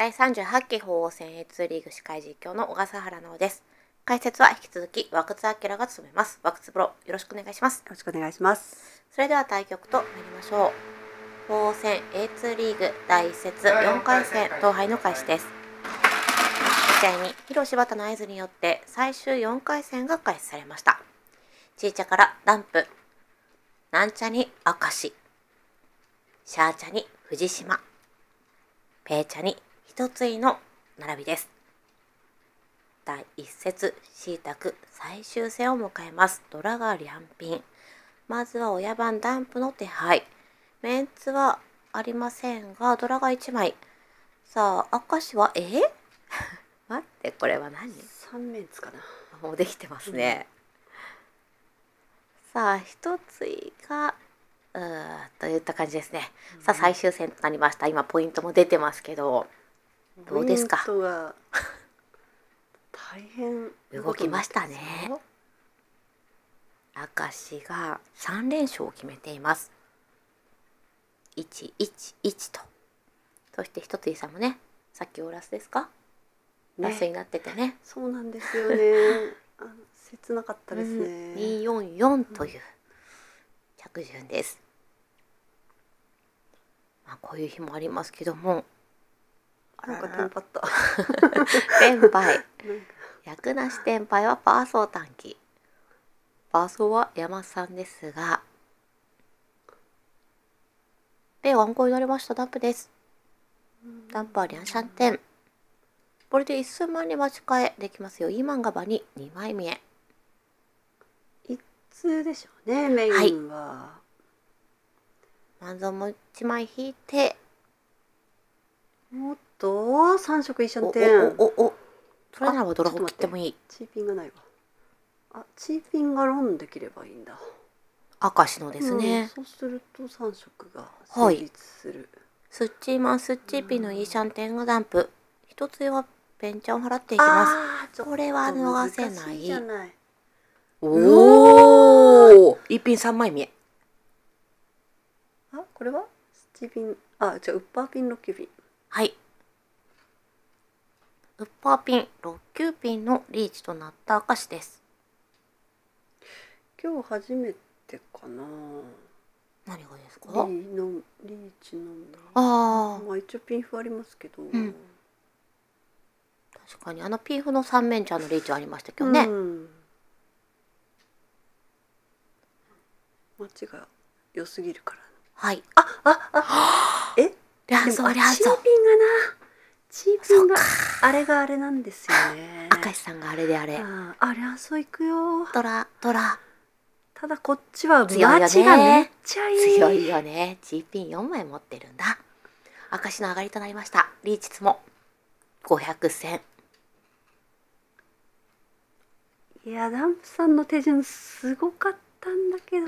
第38期鳳凰戦 A2 リーグ司会実況の小笠原奈緒です。解説は引き続き和久津明が務めます。和久津プロ、よろしくお願いします。 よろしくお願いします。 それでは対局と参りましょう。鳳凰戦 A2 リーグ第1節4回戦統廃の開始です。試合に広柴田の合図によって最終4回戦が開始されました。ちいちゃからダンプ、なんちゃに明石、シャーチャに藤島、ペーチャに一ついの並びです。第1節シータク最終戦を迎えます。ドラが両品。まずは親番ダンプの手配。メンツはありませんが、ドラが1枚。さあ、明石は待って、これは何 ?3 面つかな。 もうできてますね。さあ、一ついが、といった感じですね。さあ、最終戦となりました。今、ポイントも出てますけど、どうですか？ ポイントが大変動きましたね。明石が3連勝を決めています。111と。そして一ついさんもね、さっきオーラスですか？ラスになっててね。 そうなんですよね。切なかったですね。 244という着順です。まあこういう日もありますけども。 なんかテンパった。 テンパイ。役なしテンパイはパーソー短期。パーソーは山さんですが。で、ワンコになりました。ダンプです。ダンプはリャンシャンテン。これで一寸万に待ち替えできますよ。イーマンガバに2枚見え。 一通でしょうね、メインは。 万蔵も1枚引いて。 おっと、3色一緒の点。 それならばドラを切ってもいい。 チーピンがないわ。チーピンがロンできればいいんだ。 明石のですね。 そうすると3色が成立する。 スッチーマンスッチーピンのイーシャンテンがダンプ。一つはペンチャンを払っていきます。これは逃せない。おお。一品3枚見え。 これはスチーピン、じゃあウッパーピン6級ピン。 はい。ウッパーピン6級ピンのリーチとなった明石です。 今日初めてかな。 何がですか？ リーチの。 まあ一応ピンフありますけど。 確かにピンフの3面ちゃんのリーチはありましたけどね。 マッチが良すぎるから。 はい。 リャンソー。チーピンがな。チーピンがあれがあれなんですよね。 明石さんがあれであれ。 リャンソー行くよ。 ドラ。 ただこっちはマッチがめっちゃいい。 強いよね。チーピン4枚持ってるんだ。明石の上がりとなりました。リーチツも500戦。 いや、ダンプさんの手順すごかったんだけど。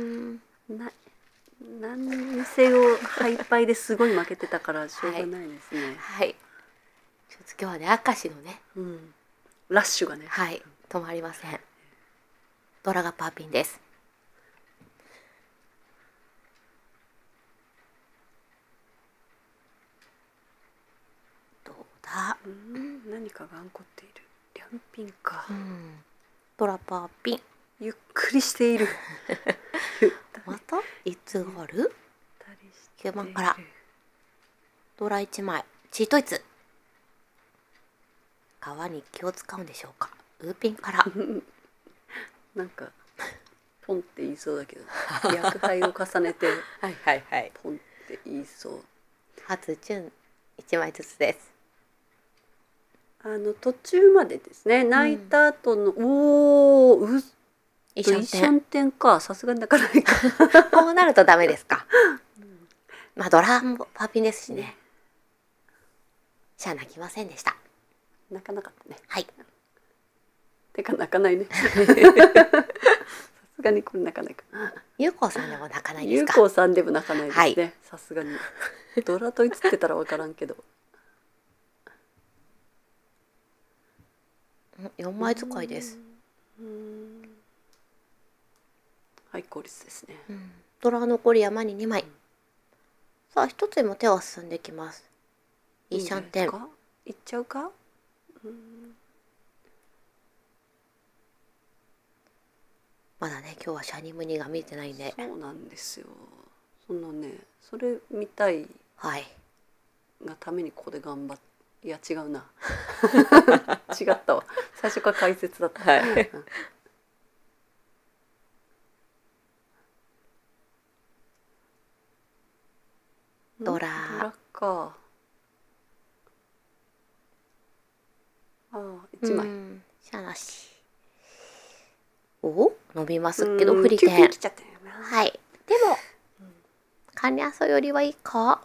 何にせよハイパイですごい負けてたからしょうがないですね。 はい。ちょっと今日はね、明石のね、 ラッシュがね、 止まりません。ドラがパーピンです。どうだ？ 何かが起こっている。リャンピンか。 ドラパーピン。 ゆっくりしている。 またいつがある？9番からドラ1枚チートイツ。皮に気を使うんでしょうか。ウーピンからなんかポンって言いそうだけど、薬杯を重ねてポンって言いそう。 初チュン1枚ずつです。 途中までですね、泣いた後のイシャンテンか。さすがに泣かないか。 こうなるとダメですか。まあドラもパーピンですしね。じゃあ泣きませんでした。 泣かなかったね。 はい。 てか泣かないね。さすがにこれ泣かないか。 ゆうこうさんでも泣かないですか。 ゆうこうさんでも泣かないですね。さすがに。ドラと映ってたらわからんけど。 4枚使いです。 はい、効率ですね。 ドラ残り山に2枚。さあ一つにも手は進んできます。 いいシャンテン。 いっちゃうか。 まだね今日はシャニムニが見てないんで。 そうなんですよ。そのねそれ見たいはいがためにここで頑張って、いや違うな違ったわ、最初から解説だった。はいドラか。1枚。 しゃなし。お伸びますけど振り点。はい。でもカニャソよりはいいか。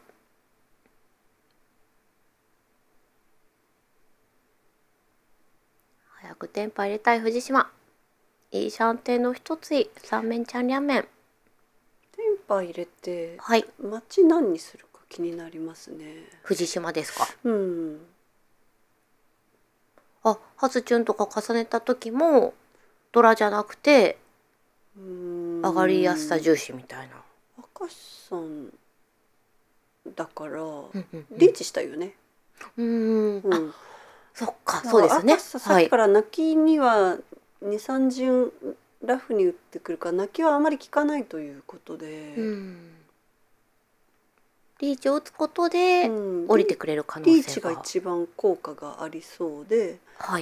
早くテンパ入れたい藤島。いいシャンテンの一つい三面チャンリャン面。 テンパ入れて、 はい。 町何にするか気になりますね。 藤島ですか。 うん。 あ、ハズチュンとか重ねた時もドラじゃなくて上がりやすさ重視みたいな。 明石さんだからリーチしたよね。 あ、そっか、そうですね。 さっきから泣きには2、3順ラフに打ってくるから泣きはあまり効かないということで、 リーチを打つことで降りてくれる可能性が、 リーチが一番効果がありそうで、 はい、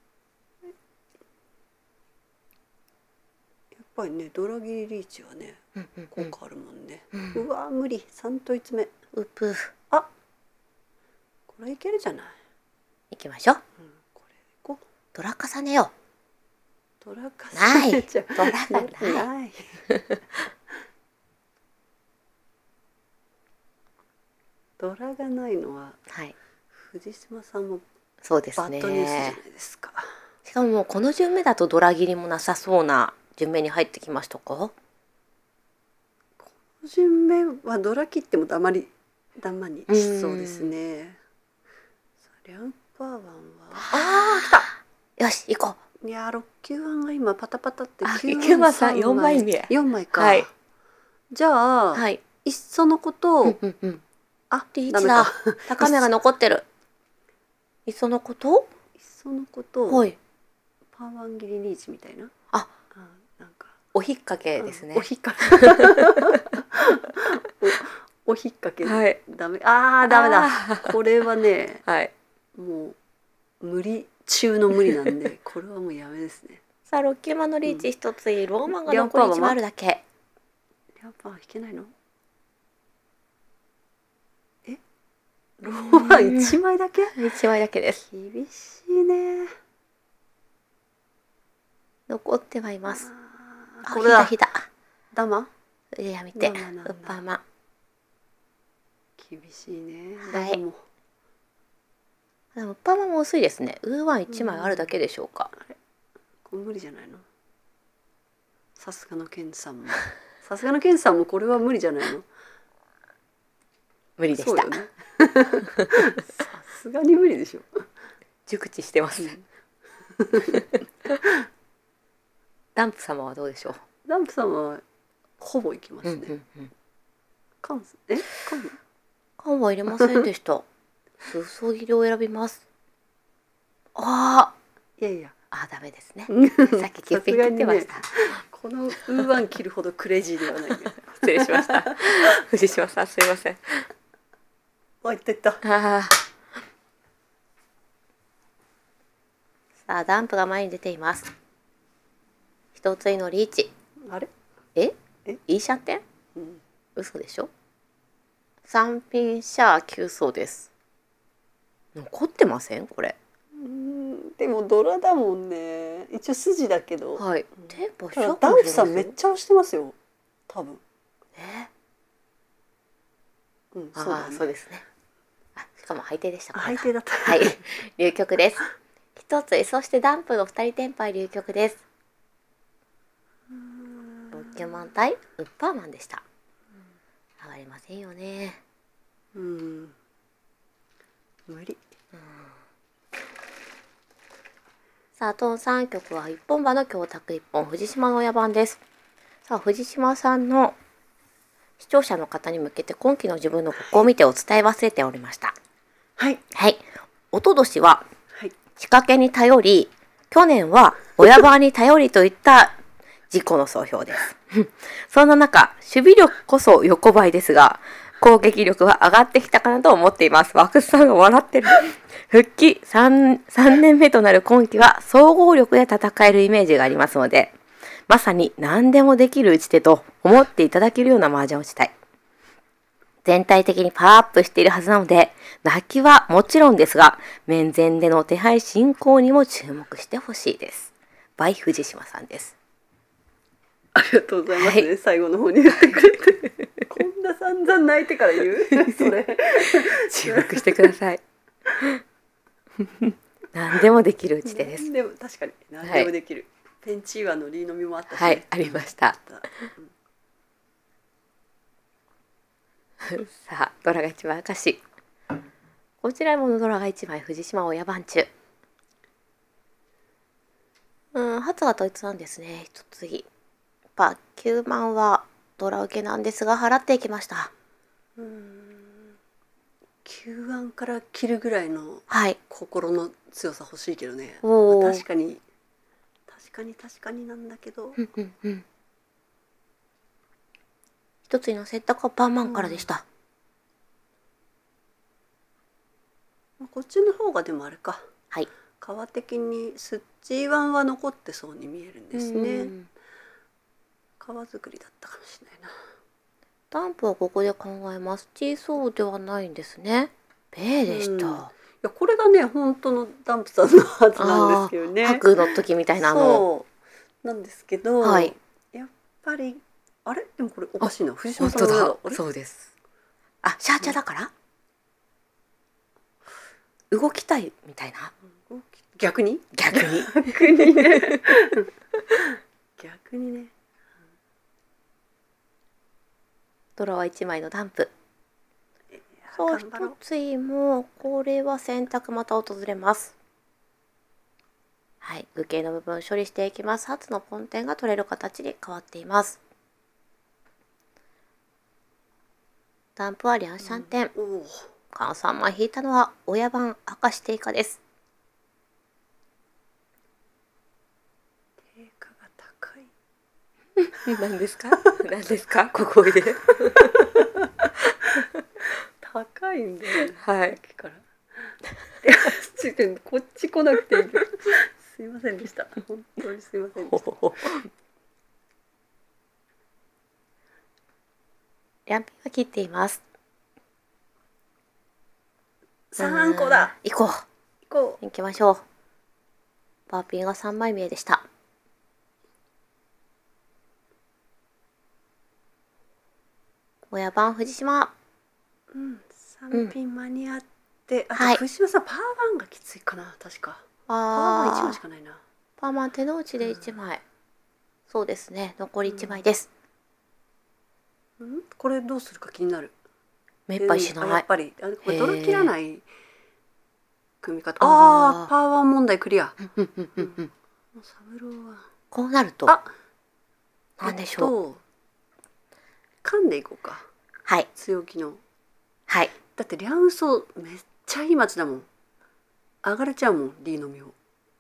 やっぱりねドラギリリーチはね、効果あるもんね。うわ無理、3と5目うぷ。 あ、これいけるじゃない。 いきましょう。 これいこう。 ドラ重ねよう。 ドラ重ねちゃう。 ドラがない。 ドラがないのは、 はい、 藤島さんもそうですね。 バッドニュースじゃないですか。 しかももうこの順目だとドラ切りもなさそうな順目に入ってきましたか。この順目はドラ切ってもダマにしそうですね。リャンパーワンは来た。よし行こう。いや6級ワンが今パタパタって 9番さん4枚目。 4枚か。 はい、 じゃあ、いっそのことをリーチだ。高めが残ってる。いっそのこと？ いっそのことを、パーワン切りリーチみたいな。なんかお引っ掛けですね。 お引っ掛け。お引っ掛け。ダメ。ダメだ。これはね、もう無理中の無理なんで、これはもうやめですね。 さあ6級マのリーチ一つい、ローマンが残り1枚あるだけ。 リャンパー引けないの？ローマン1枚だけ ？1枚だけです。 厳しいね。 残ってはいます。 これだ。ダマ？ やめて。ウッパーマン。 厳しいね。 はい。でもウッパーマンも薄いですね。ウーワン1枚あるだけでしょうか。 これ無理じゃないの？さすがのケンさんも。さすがのケンさんもこれは無理じゃないの？ 無理でした。 さすがに無理でしょ。 熟知してます。ダンプ様はどうでしょう。 ダンプ様はほぼいきますね。カンは入れませんでした。裾切りを選びます。 いやいや。 ダメですね。さっき切ってました。 このウーワン切るほどクレイジーではない。 失礼しました。藤島さんすいません。 いったいった。 さあダンプが前に出ています。一ついのリーチ。 あれ？ いいシャンテン？嘘でしょ。三品シャー9層です。残ってませんこれ。 でもドラだもんね。一応筋だけど。 テンポダンプさんめっちゃ押してますよ。多分。 そうですね。しかも配定でした。 配定だった。 はい。流局です。一つ、そしてダンプの2人テンパイ流局です。ロッキュマン対ウッパーマンでした。上がりませんよね。 無理。 さあトン3局は一本馬の強卓一本、藤島の親番です。さあ藤島さんの視聴者の方に向けて今期の自分のここを見てお伝え忘れておりました。 はい。 はい。おととしははい。 仕掛けに頼り、去年は親番に頼りといった自己の総評です。そんな中、守備力こそ横ばいですが、攻撃力は上がってきたかなと思っています。ワクスさんが笑ってる。復帰 3年目となる今季は総合力で戦えるイメージがありますので、まさに何でもできる打ち手と思っていただけるような麻雀をしたい。全体的にパワーアップしているはずなので、泣きはもちろんですが、面前での手配進行にも注目してほしいです。バイ藤島さんです。 ありがとうございますね、はい、最後の方に言ってくれてこんな散々泣いてから言うそれ注目してください何でもできる打ち手です。 でも確かに何でもできる、はい、ペンチーワのリーのみもあったし、ね、 はい、ありました、さあドラが1枚明石、こちらもドラが1枚藤島親番中。初が統一なんですね。一つ次9万はドラ受けなんですが払っていきました。 9万から切るぐらいの心の強さ欲しいけどね、 はい、 確かになんだけど、 一つにの選択はパーマンからでした、 こっちの方がでもあれか、 はい、 皮的にスッチーワンは残ってそうに見えるんですね。皮作りだったかもしれないな。 ダンプはここで考えます。小そうではないんですね。ベーでした。いやこれがね本当のダンプさんのはずなんですけどね。 白の時みたいなそうなんですけど、 はい、 やっぱりあれでもこれおかしいな。藤島さんのだ。そうです。シャーチャだから、動きたいみたいな。 逆にね逆にね。 ドラは1枚のダンプ。そう一ついもこれは選択また訪れます。はい、愚形の部分処理していきます。初のポンテンが取れる形に変わっています。ダンプは両3点。カン3枚引いたのは親番明石定価です。 定価が高い。 何ですか？何ですか？ここで。 高いんで、 はい。 からこっち来なくていい。すいませんでした。本当にすいませんでした。 両ピンは切っています。 3個だ。 行こう。行きましょう。パーピンが3枚目でした。親番藤島。 3ピン間に合って、あと藤島さんパーワンがきついかな、確か。パーワン1枚しかないな。 パーマン手の内で1枚。そうですね。残り1枚です。 これどうするか気になる。 目いっぱいしない。 やっぱりこれドラ切らない組み方。パーワン問題クリア。サブローはこうなるとなんでしょう。 噛んでいこうか。 はい。 強気の。 はい。 だってリャンソめっちゃいい町だもん。上がれちゃうもん、リーの実を。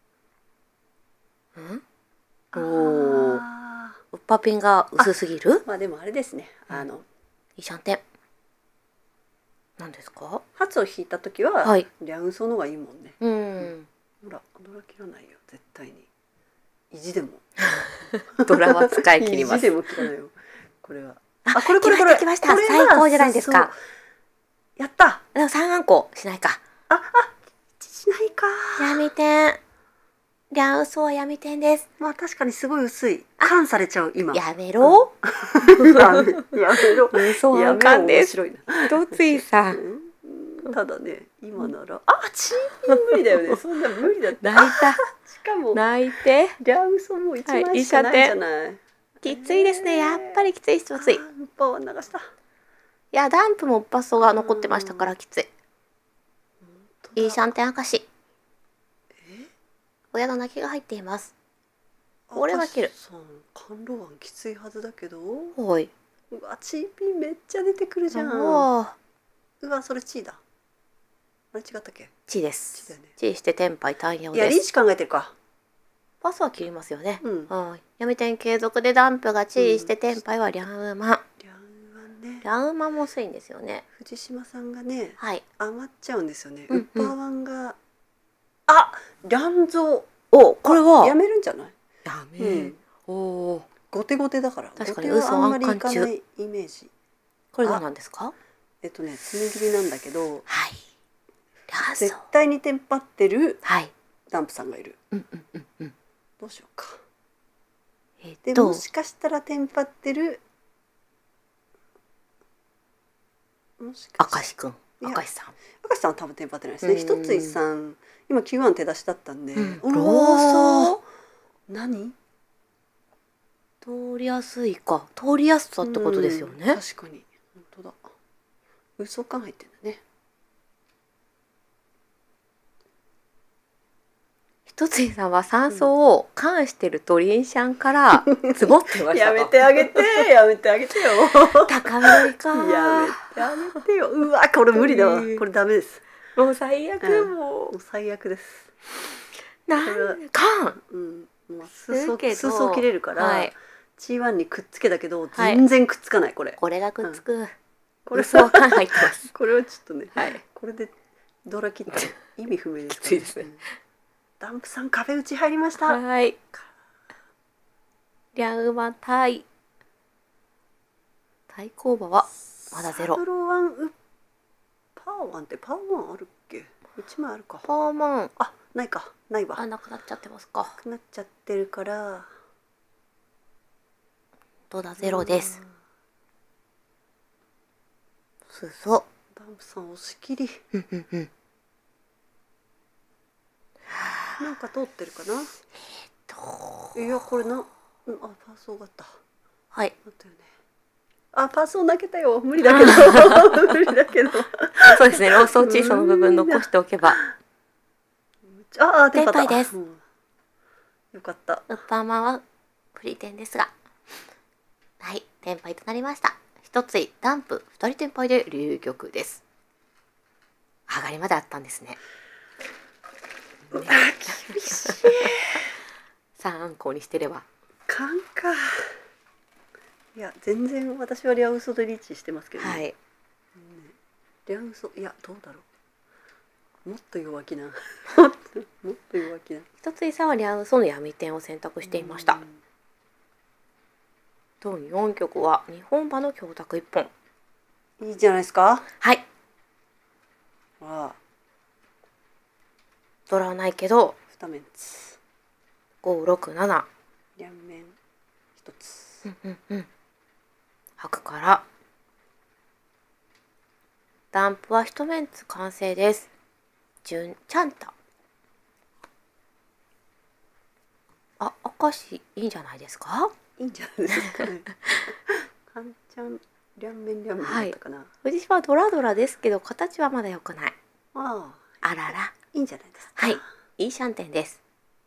ウッパピンが薄すぎる？ まあでもあれですね。 いいシャンテン。何ですか？ 初を引いた時は、リャンソの方がいいもんね。ほら、ドラ切らないよ、絶対に。意地でも。 ドラは使い切ります。 意地でも切らないよ。これは。 これ来ました。最高じゃないですか。 やった。 でも3あんこしないか。 しないか。 闇点。リャンソは闇点です。 まあ確かにすごい薄い。感されちゃう今。 やめろ。 やめろ。 嘘は感です。一ついさ。 ただね、今ならチーム無理だよね。そんな無理だった。 泣いた。 しかも泣いて。 リャンソも1枚しかないじゃない。 きついですね。やっぱりきつい人はきつい。 パワー流した。 いやダンプもパソが残ってましたからきつい。いいシャンテン明石。親の泣きが入っています。これは切る。 甘露湾きついはずだけど。 はい。 うわチーピンめっちゃ出てくるじゃん。うわそれチーだ。 あれ違ったっけ？ 地です。 地だよね。 地してテンパイ単用いやです。 リーチ考えてるか。 パスは切りますよね。 うんはい。闇点継続でダンプが地してテンパイはリャンウマン。 リャンワンね。 リャンウマンも薄いんですよね。 藤島さんがね、 はい。 余っちゃうんですよね。 うんうんウッパーワンがあ、リャンゾお、これはやめるんじゃない？ やめ、 うん、 おお。 ゴテゴテだから。 確かにゴテはあんまりい嘘かないイメージ。 これどうなんですか？ 爪切りなんだけど、 はい。 絶対にテンパってるはい。 ダンプさんがいる。 うんうんうんうん。 どうしようか。でもしかしたらテンパってる。もしか明石くん、明石さん。 明石さんは多分テンパってないですね。一ついさん、今 Q1 手出しだったんで。 ローソ何？ 通りやすいか。通りやすさってことですよね。 確かに。本当だ。嘘感入ってんだね。 一ついさんは酸素を関してるとリンシャンから積もってましたやめてあげて、やめてあげてよ。 高めりか。 やめてあげてよ。うわ、これ無理だわ。これダメです。 もう最悪、 もう最悪です。 なんかん。 もう裾切れるから、 はい、 G1 にくっつけたけど全然くっつかない、これ。 これがくっつく。 これは缶入ってます。 これはちょっとね、 はい、 これでドラ切って意味不明です。 きついですね。 ダンプさん壁打ち入りました。 はい。リャンウマ対抗馬はまだゼロ。 サブロワンウパーワンってパーワンあるっけ？1枚あるか。 パーマン。 あ、ないか。ないわ。 なくなっちゃってますか。 なくなっちゃってるから。 どうだ、ゼロです。すそ。 ダンプさん押し切り。なんか通ってるかな。いやこれな、パーソーがあった。 はい。 あったよね。パーソー投げたよ。無理だけど。無理だけど。 そうですね。ローソン小さな部分残しておけば。 テンパイです。 よかった。 ウッパーマンはフリーテンですが、はい、テンパイとなりました。一ついダンプ2人テンパイで流玉です。上がりまであったんですね。 厳しい。 参考にしてれば。 勘か。いや全然私はリャウソでリーチしてますけどね。はい。リャウソ、いやどうだろう。もっと弱気な。もっと弱気な。 一ついさんはリャウソの闇点を選択していました。と4曲は日本馬の教託1本。 いいじゃないですか。 はい。ドラはないけど 2面ツ 567 両面1つ。 吐くからダンプは1面ツ完成です。純ちゃんた。明石いいんじゃないですか。 いいんじゃないですかね。かんちゃん両面だったかな。 藤島はドラですけど形はまだ良くない。 あらら。 いいんじゃないですか。 はい、いいシャンテンです。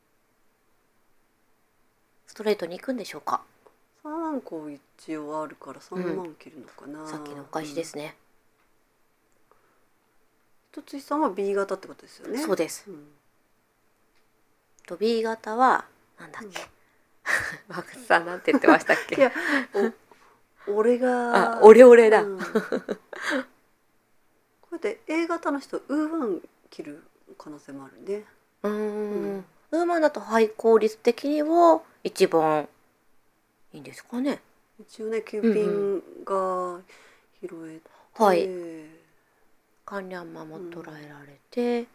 ストレートに行くんでしょうか。 3個一応あるから3万切るのかな。 さっきのお返しですね。 一つさんは B 型ってことですよね。 そうです。と B 型はなんだっけ。マクさんなんて言ってましたっけ。 いや、俺が。 オレオレだ。これで A 型の人ウーワン切る可能性もあるね。 ウーマンだと廃効率的には一番いいんですかね。 一応ねキューピンが拾えて、 はい。関連マも捉えられて、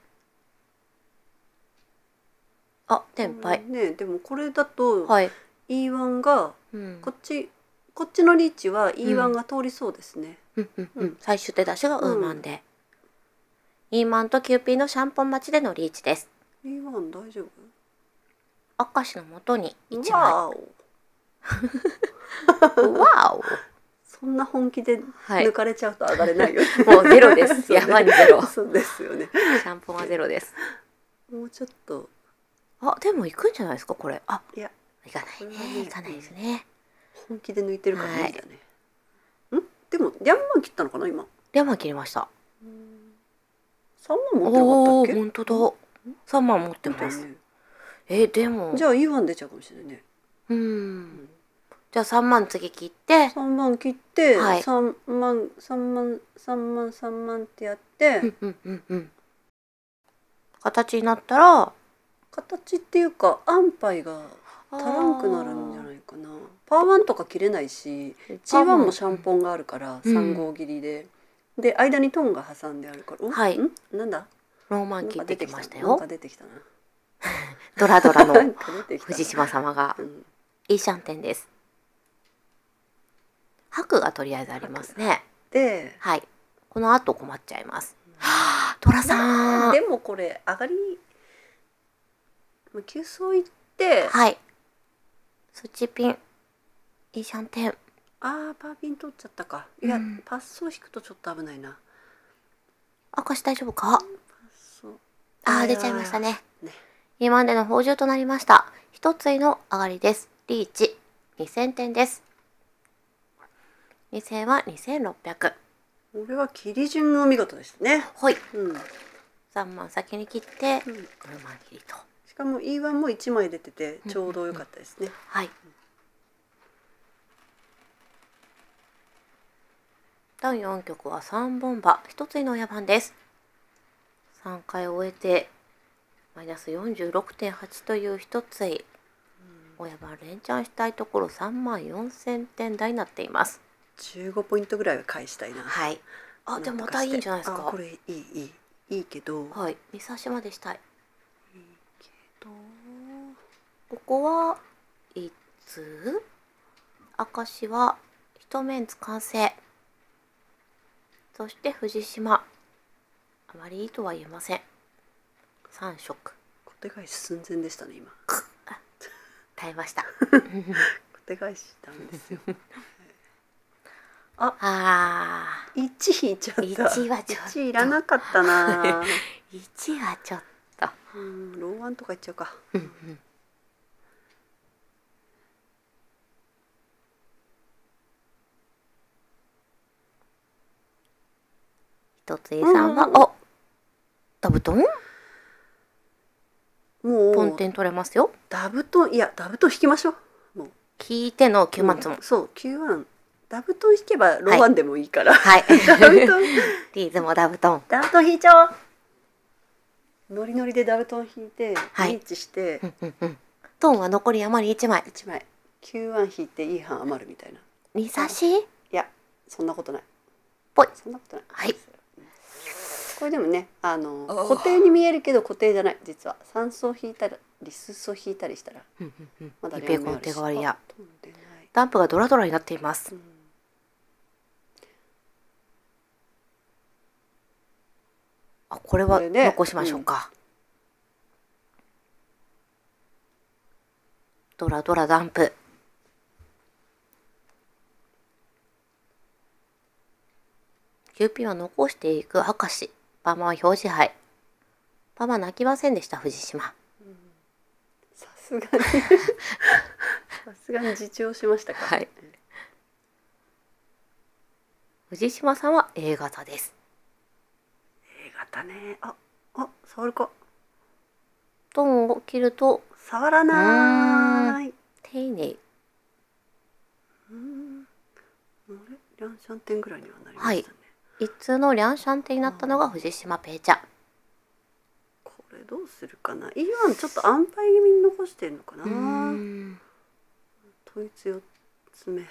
テンパイね。でもこれだと E1 がこっちのリーチは E1 が通りそうですね。 最終手出しがウーマンで、E マンとキューピーのシャンポン待ちでのリーチです。 E1 大丈夫？ 明石の元に1枚。 わお。そんな本気で抜かれちゃうと上がれないよね。 もうゼロです。山にゼロ。 そうですよね。 シャンポンはゼロです。 もうちょっと。 でも行くんじゃないですかこれ。 いや行かないね。行かないですね。 本気で抜いてるから無理だね。でもリャンマン切ったのかな今。 リャンマン切りました。 3万持ってなかったっけ？ 本当だ。3万持ってます。でもじゃあイーワン出ちゃうかもしれないね。 じゃあ3万次切って 3万切って、 はい、 3万ってやって、 形になったら、 形っていうか安牌が足らんくなるんじゃないかな。パー1とか切れないし、G1 もシャンポンがあるから3号切りで、で間にトンが挟んであるから、 はい、 なんだ？ ローマン切ってきましたよ。 なんか出てきたな。 ドラドラの藤島様がいいシャンテンです。白がとりあえずありますね。 で、 はい、この後困っちゃいます。トラさん。 でもこれ上がり急走行って、 はい。スチピンいいシャンテン。 パーピン取っちゃったか。いや、パッソを引くとちょっと危ないな。 明石大丈夫か？出ちゃいましたね。2万での報酬となりました。一つの上がりです。リーチ2000点です。2000は2600。 これは切り順の見事でしたね。 はい。3万先に切って、6万切りと。 しかも E1 も1枚出ててちょうど良かったですね。 はい。第4局は3本馬1つの親番です。3回終えてマイナス 46.8 という一つい親番連チャンしたいところ3万4000点台になっています。 15ポイントぐらいは返したいな。 はい。でもまたいいんじゃないですか。 これいいけど、 はい、2差しまでしたい。 いいけど、 ここはいつ明石は一面津完成。そして藤島あまりいいとは言えません。3色小手返し寸前でしたね今。 耐えました。 小手返ししたんですよ。1引いちゃった。 1はちょっと 1いらなかったな。 1はちょっとローワンとかいっちゃうか。 一つ A さんはダブトンもうポンテン取れますよ。 ダブトン引きましょう。もう聞いての9万つも、 そう9万ダブトン引けばローワンでもいいから、 はいダブトンリーズもダブトン引いちゃおう。ノリノリでダブトン引いてリーチして、 トンは残り余り1枚 9万引いていい半余るみたいな。 2差し？いやそんなことない。 ぽい。 そんなことない。 はい。 これでもね固定に見えるけど固定じゃない。実は3層引いたりリス層引いたりしたらまだリペコン手代わりや飛んでない。 ダンプがドラドラになっています。これは残しましょうか。ドラドラダンプ。キューピーは残していく明石。パマは表示杯。パマ泣きませんでした藤島。 さすがに自重しましたか。 はい。藤島さんは A 型です。 A 型ね。触るか。 トンを切ると触らない。 丁寧。 リャンシャンテンぐらいにはなりましたね。 はい。一通のリャンシャンテンになったのが藤島ペイチャ。 これどうするかな。イワンちょっと安牌気味に残してるのかな。統一4つ目。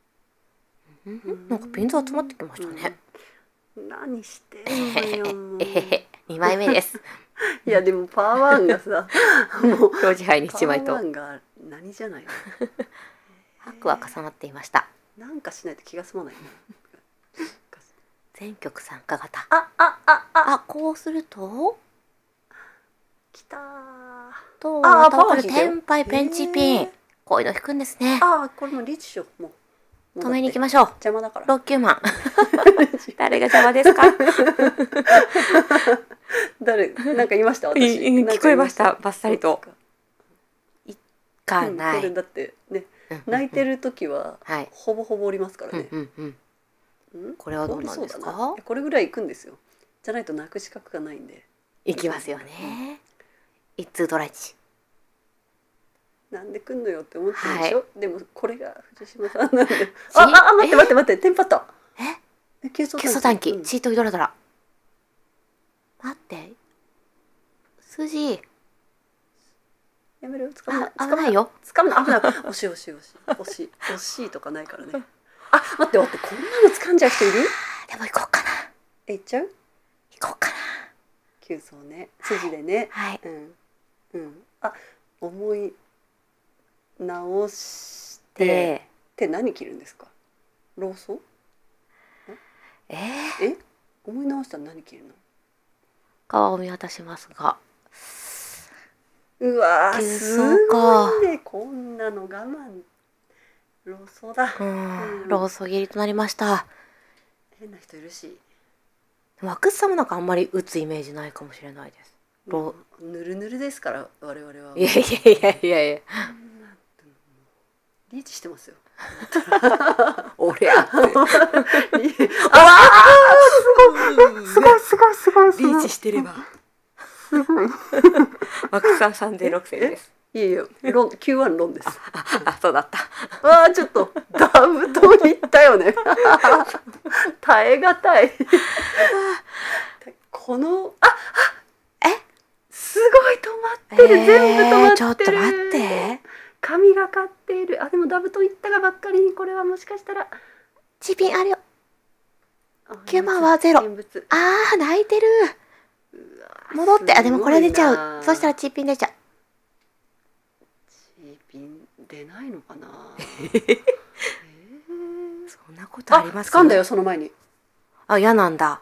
なんかピンズ集まってきましたね。 何してんのよもう。 2枚目です。 いやでもパーワンがさもう表示杯に1枚と。 パーワンが何じゃないの。 白は重なっていました。 なんかしないと気が済まないな。 全局参加型。こうするときたー。 とまたこれテンパイペンチピン。こういうの引くんですね。 これもリーチしよう。もう止めに行きましょう。 邪魔だから。 6、9万。誰が邪魔ですか？ なんか言いました私。 聞こえました。バッサリと。いかない。 これだってね、泣いてる時はほぼほぼおりますからね。 これはどうなんですか？ これぐらいいくんですよ。 じゃないと泣く資格がないんで。 いきますよね。一通ドラ1。 なんで来んのよって思ってるでしょ、 はでもこれが藤島さんなんで待ってテンパった。 急速短期、チートイドラドラ。待って筋やめる。 危ないよ。 掴むの危ない。惜しいとかないからね。あ、待ってこんなの掴んじゃう人いる？ でも行こうかな。 行っちゃう？ 行こうかな。 急走ね、筋でね。 はい。 あ、思い直してって何切るんですか？ローソ？思い直したら何切るの？ 川を見渡しますが。 うわー、すごいね。こんなの我慢。ローソだ。 ローソ切りとなりました。 変な人いるし。 阿久津さんもなんかあんまり打つイメージないかもしれないです。 ぬるぬるですから我々は。 いや。 リーチしてますよ。 俺あって。 すごい。 リーチしてれば。すごい。阿久津さん36戦です。 いやQ1 ロンです。 そうだった。 ちょっとダブトに行ったよね。耐え難い。このすごい止まってる。全部止まってる。 ちょっと待って。 神がかっている。でもダブト行ったがばっかりにこれはもしかしたらチピンあるよ。9万はゼロ。泣いてる。戻って。でもこれ出ちゃう。そしたらチッピン出ちゃう。 チッピン出ないのかな。 そんなことあります？ 掴んだよその前に。 嫌なんだ。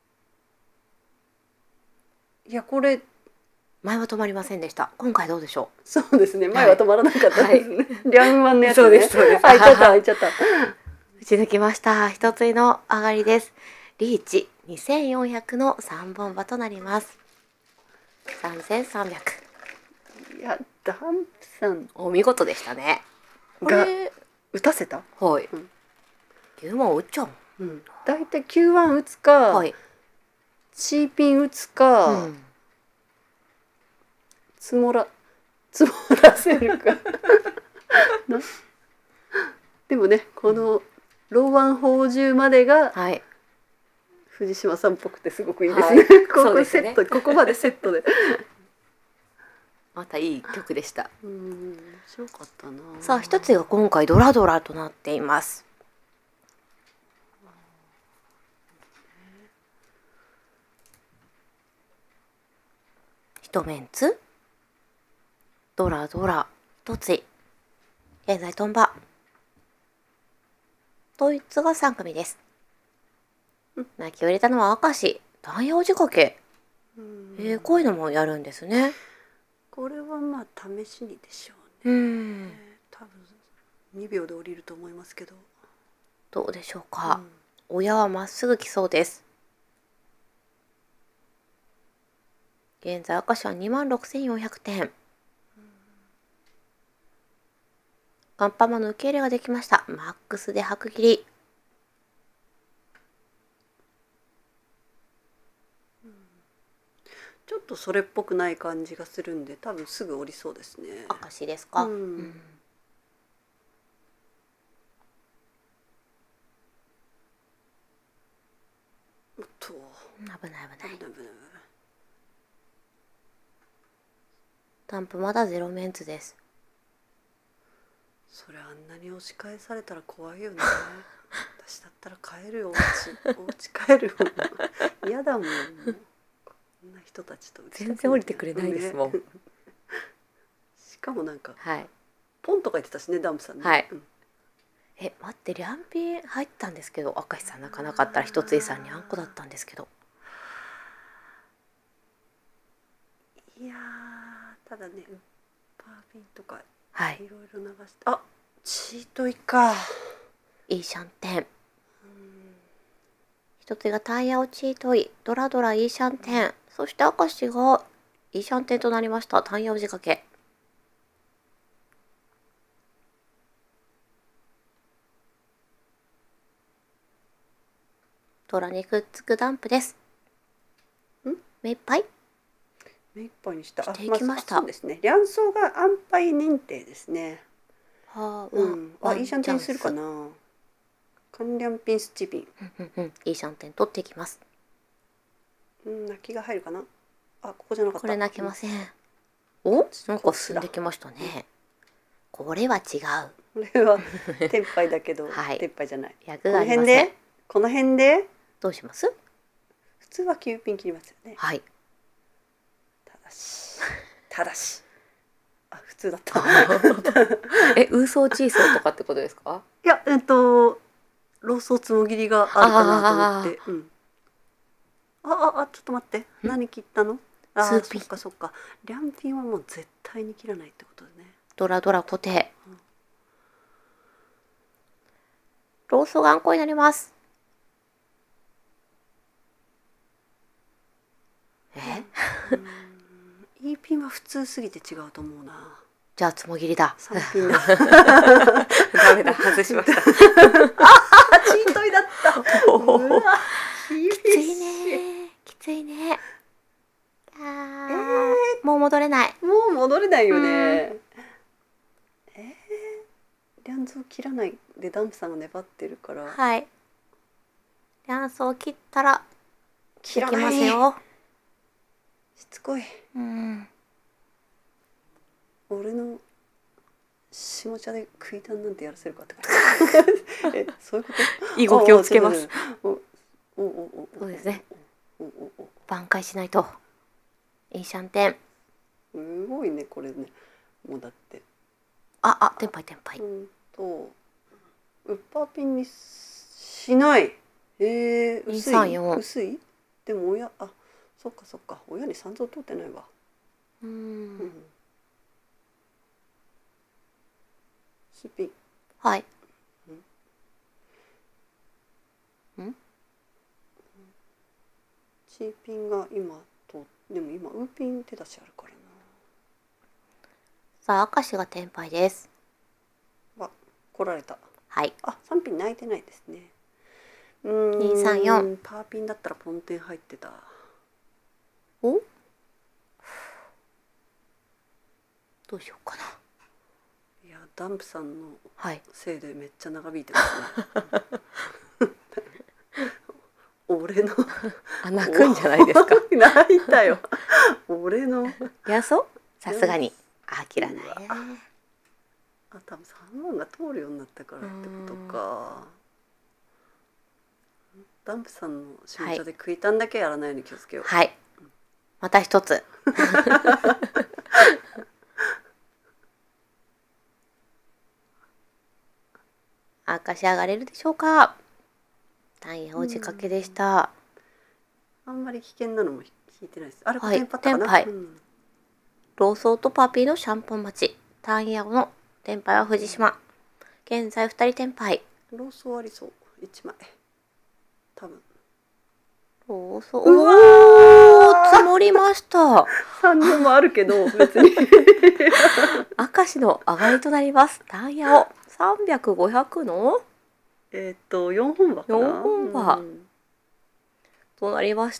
いやこれ前は止まりませんでした。今回どうでしょう？ そうですね。前は止まらなかったですね。リャンワンのやつね。 そうです。 開いちゃった。 打ち抜きました。一つの上がりです。リーチ2400の3本馬となります。3300。 いやダンプさんお見事でしたね。 が打たせた。 はい。9万打っちゃう。 だいたいQ1打つか、チーピン打つか、積もらせるか。でもねこのローワン宝珠までが藤島さんっぽくてすごくいいですね。ここまでセットで。 またいい曲でした。 面白かったな。 さあ一つが今回ドラドラとなっています。一メンツドラ一つい。現在トンバドイツが3組です。泣きを入れたのは明石単葉仕掛け。こういうのもやるんですね。 これはまあ試しにでしょうね。多分2秒で降りると思いますけど。 どうでしょうか。親はまっすぐ来そうです。現在明石は26,400点。ガンパマの受け入れができました。マックスで白切り。 ちょっとそれっぽくない感じがするんで多分すぐ降りそうですね。 明石ですか。 おっと危ない。タンプまだ0メンツです。 それあんなに押し返されたら怖いよね。私だったら帰るよ。お家帰るもん。嫌だもん。こんな人たちと全然降りてくれないですもん。 しかもなんか、ポンとか言ってたしねダンプさんね。 待ってリャンピン入ったんですけど明石さん泣かなかったら一ついさんにあんこだったんですけど。 いやただねパーピンとかいろいろ流して、チートイか。 いいシャンテン。一つがタイヤをチートイドラいいシャンテン。そして明石がいいシャンテンとなりました。タイヤを仕掛け。ドラにくっつくダンプです。 目いっぱい目いっぱいにした。 していきました。 そうですね。両相が安牌認定ですね。いいシャンテンするかな。カンリャンピンスチピン。 いいシャンテン取っていきます。 泣きが入るかな。ここじゃなかった。 これ泣けません。お、なんか進んできましたね。これは違う。 これは天杯だけど、天杯じゃない。この辺で、この辺でどうします？ 普通は9ピン切りますよね。 はい。 ただし。普通だった。 ウーソーチーソーとかってことですか？ いや、ローソーつもぎりがあるかなと思って。ちょっと待って。何切ったの？そっか。リャンピンはもう絶対に切らないってことだね。 ドラドラ固定。ローソーがあんこになります。 いいピンは普通すぎて違うと思うな。 じゃあつもぎりだ。 3ピンだ。 ダメだ、外しました。 チートイだった。 きついね。もう戻れない。 もう戻れないよね。リャンズを切らないでダンプさんが粘ってるから。 はい。リャンズを切ったら切らますよ。 しつこい。俺の下茶で食いたんなんてやらせるかってそういうこと？ 以後気をつけます。そうですね。挽回しないと。いいシャンテン。 すごいねこれね。もうだって。 テンパイ。 ウッパーピンにしない。薄い？でもそっか。親に三蔵通ってないわ。スピン。 はい。 チーピンが今でも今ウーピン手出しあるからな。 さあ明石がテンパイです。 来られた。 はい。 3ピン泣いてないですね。 2、3、4。 パーピンだったらポンテン入ってた。 どうしようかな。 いやダンプさんのせいでめっちゃ長引いてますね。俺の泣くんじゃないですか。 泣いたよ。俺の。 いやさすがに切らないね。 多分3万が通るようになったからってことか。ダンプさんの下茶で食いたんだけやらないように気をつけよう。 はい。また一つ。明石上がれるでしょうか。単位王子掛けでした。 あんまり危険なのも引いてないです。あれテンパイ。ローソーとパピーのシャンポン待ち。単位青のテンパイは藤島。現在2人テンパイ。 ローソーありそう1枚。多分。 ローソー。積もりました。 3本もあるけど別に。 明石の上がりとなります。単位青300、500の 4本馬かな。 4本馬。となりました。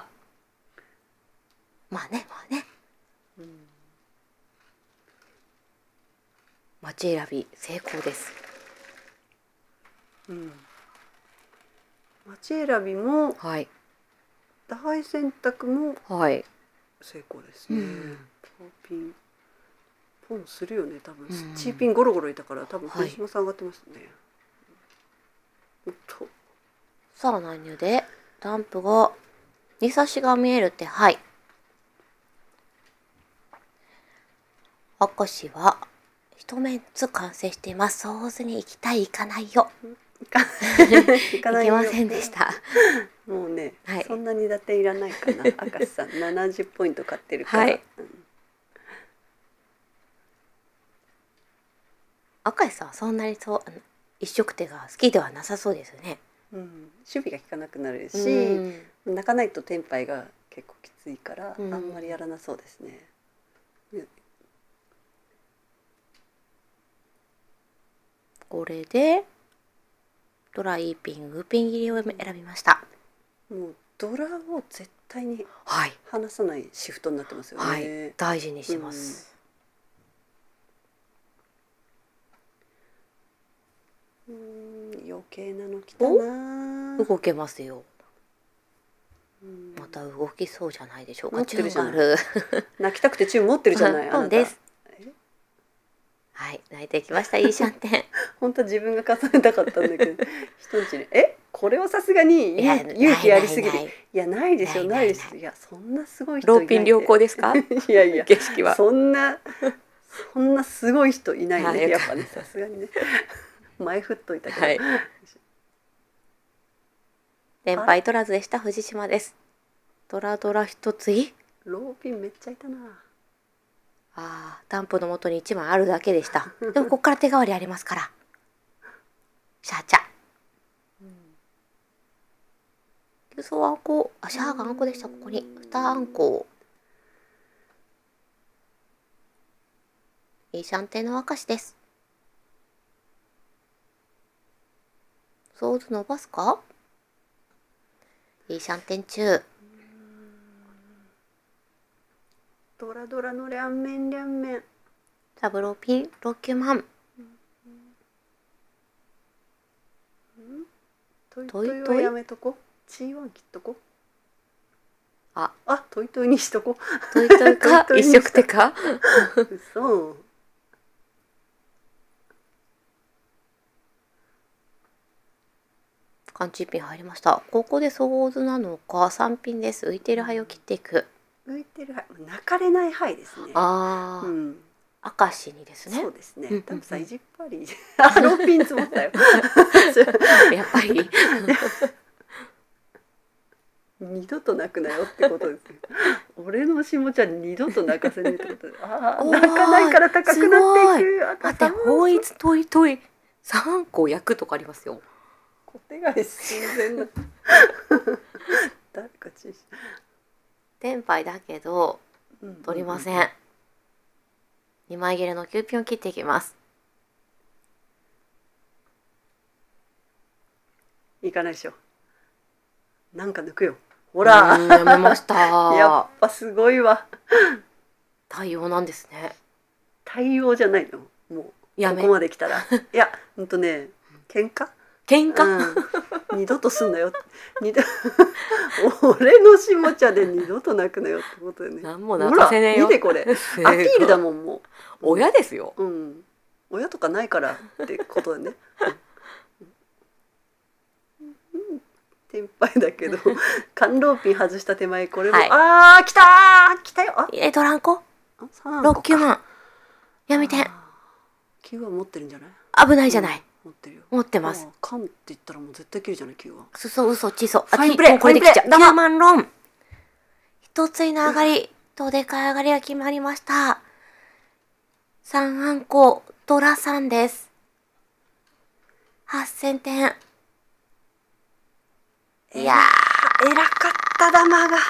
まあね。町選び成功です。 町選びも、打敗選択も成功ですね。パーピンポンするよね多分。チーピンゴロゴロいたから多分藤島さん上がってますね。 さあ何入でダンプが2差しが見えるって明石は一面ずつ完成しています。ソースに行きたい行かないよ。行きませんでした。 もうね、そんなにだっていらないかな。明石さん70ポイント買ってるから。 明石さんはそんなに一色手が好きではなさそうですよね。 守備が効かなくなるし、泣かないとテンパイが結構きついからあんまりやらなそうですね。 これでドライピングピン切りを選びました。 もうドラを絶対にはい離さないシフトになってますよね。 はい、大事にします。 余計なの来たな。 動けますよ。また動きそうじゃないでしょうか。チューマル。 泣きたくてチュー持ってるじゃない。 本です。はい、泣いてきました。いいシャンテン。 本当は自分が重ねたかったんだけど、人んちにこれはさすがに勇気ありすぎる。いやないですよ、ないです。いやそんなすごい人いない。 ローピン良好ですか？ いやいや、 景色はそんなすごい人いないね。やっぱね、さすがにね。前振っといたけど。はい、 連敗取らずでした藤島です。ドラドラ一つい。 ローピンめっちゃいたな。 担保の元に1枚あるだけでした。でもここから手代わりありますから。シャチャ。輸送あんこ、シャアがあんこでした。ここに2あんこ。いいシャンテンの証です。ソーズ伸ばすか？いいシャンテン中。 ドラドラの両面両面。 ダブローピン6万。 トイトイはやめとこ。チーワン切っとこ。トイトイにしとこ。 トイトイか一色手か。 嘘。 カンチピン入りました。ここでソーズなのか3ピンです。浮いてる灰を切っていく。 浮いてる灰、泣かれない灰ですね。 赤しにですね。 そうですね。多分さ、意地っぱり。ローピン積もったよ。 やっぱり。 二度と泣くなよってことですよ。俺の下ちゃん二度と泣かせないってことで。泣かないから高くなっていく。 待って、法律トイトイ3個焼くとかありますよ。 小手返し寸前な。誰か注意。 天敗だけど取りません。2枚切れの9ピンを切っていきます。 いかないでしょ。なんか抜くよ。ほら。 やめました。 やっぱすごいわ。 対応なんですね。 対応じゃないの。もうここまで来たら。いや、喧嘩？二度とすんなよ。俺の下茶で二度と泣くなよってことでね。 何も泣かせねえよ。 見てこれ。アピールだもんもう。 親ですよ。 親とかないからってことでね。天敗だけど、缶ローピン外した手前これも来たよ。 ドランコ。6、9万。闇点。 9は持ってるんじゃない？ 危ないじゃない。 持ってるよ。 持ってます。 缶って言ったらもう絶対切るじゃない9は。 嘘チソ。 ファインプレー。 これで来ちゃう。9万ロン。一ついの上がり、どでかい上がりが決まりました。3あんこドラ3です。8000点。いやー、偉かった玉が。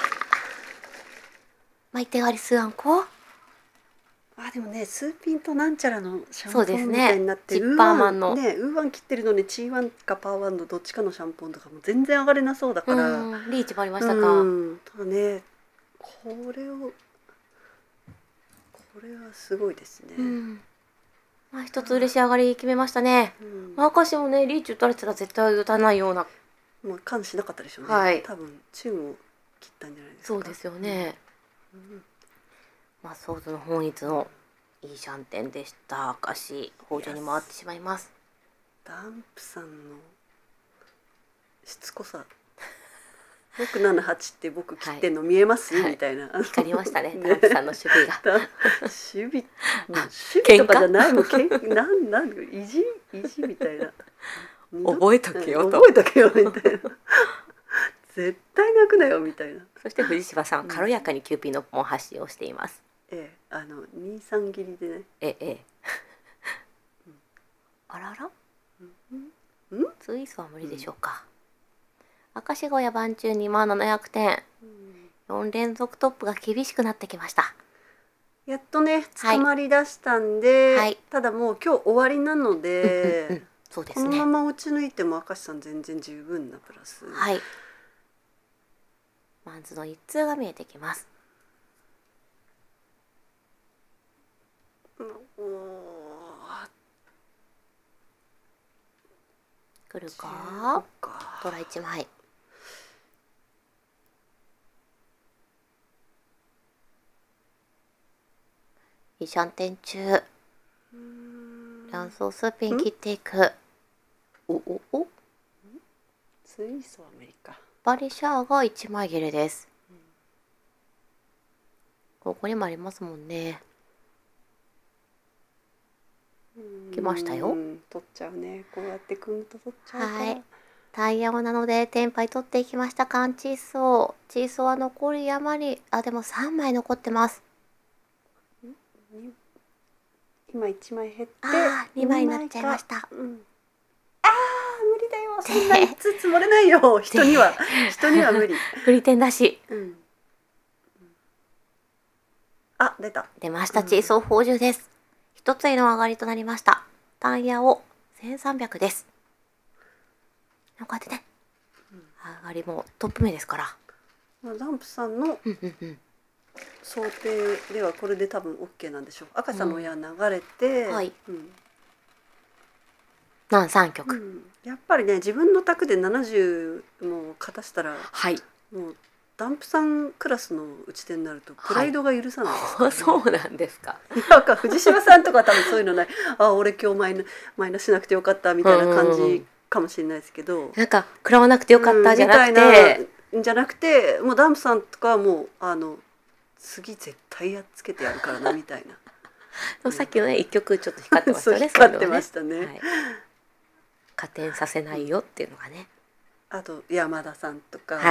巻いて割り数あんこ。 でもね、スーピンとなんちゃらのシャンポンみたいになって、 チッパーマンのウーワン切ってるのにチーワンかパーワンのどっちかのシャンポンとかも全然上がれなそうだから。 リーチもありましたか。 ただね、これはすごいですね。 一つ嬉しい上がり決めましたね。明石もね、リーチ打たれてたら絶対打たないような。 もう感しなかったでしょうね。多分チューンを切ったんじゃないですか。 そうですよね。ソーズの本一のいいシャンテンでした。明石北条に回ってしまいます。 ダンプさんのしつこさ。678って僕切ってんの見えますみたいな。 光りましたね。ダンプさんの守備が。 守備とかじゃないもん。意地みたいな。 覚えとけよ覚えとけよみたいな。絶対泣くなよみたいな。 そして藤柴さん軽やかにキューピーのポン発信をしています。 2、3切りでね。 あらら。ツイスは無理でしょうか。明石小屋番中2万700点。4連続トップが厳しくなってきました。 やっとね捕まりだしたんで、ただもう今日終わりなので。 そうですね、 このまま打ち抜いても明石さん全然十分なプラス、 マンズの一通が見えてきます。来るか。ドラ1枚。イシャンテン中。ランソースピン切っていく。お。 スイスアメリカ。 バリシャーが1枚切れです。ここにもありますもんね。来ましたよ。 取っちゃうね。こうやって組むと取っちゃうから。 はい。タイヤなのでテンパイ取っていきました。カンチーソー。チーソーは残り山に、でも3枚残ってます。 今1枚減って 2枚になっちゃいました。 無理だよ。そんなにつ積もれないよ。人には無理。 振り点だし。出ました。チーソー宝珠です。一つへの上がりとなりました。タイヤを1300です。こうやってね、上がりもトップ目ですから。 ダンプさんの想定ではこれで多分 OK なんでしょう。赤さんの親流れて、 南3局、 やっぱりね、自分の卓で70も勝たしたら、もうダンプさんクラスの打ち手になるとプライドが許さないですからね。 そうなんですか。 なんか藤島さんとか多分そういうのない。俺今日マイナスしなくてよかったみたいな感じかもしれないですけど、 なんか食らわなくてよかったじゃなくて、 もうダンプさんとかはもう次絶対やっつけてやるからなみたいな。 さっきのね一曲ちょっと光ってましたよね。 光ってましたね。 加点させないよっていうのがね。 あと山田さんとか、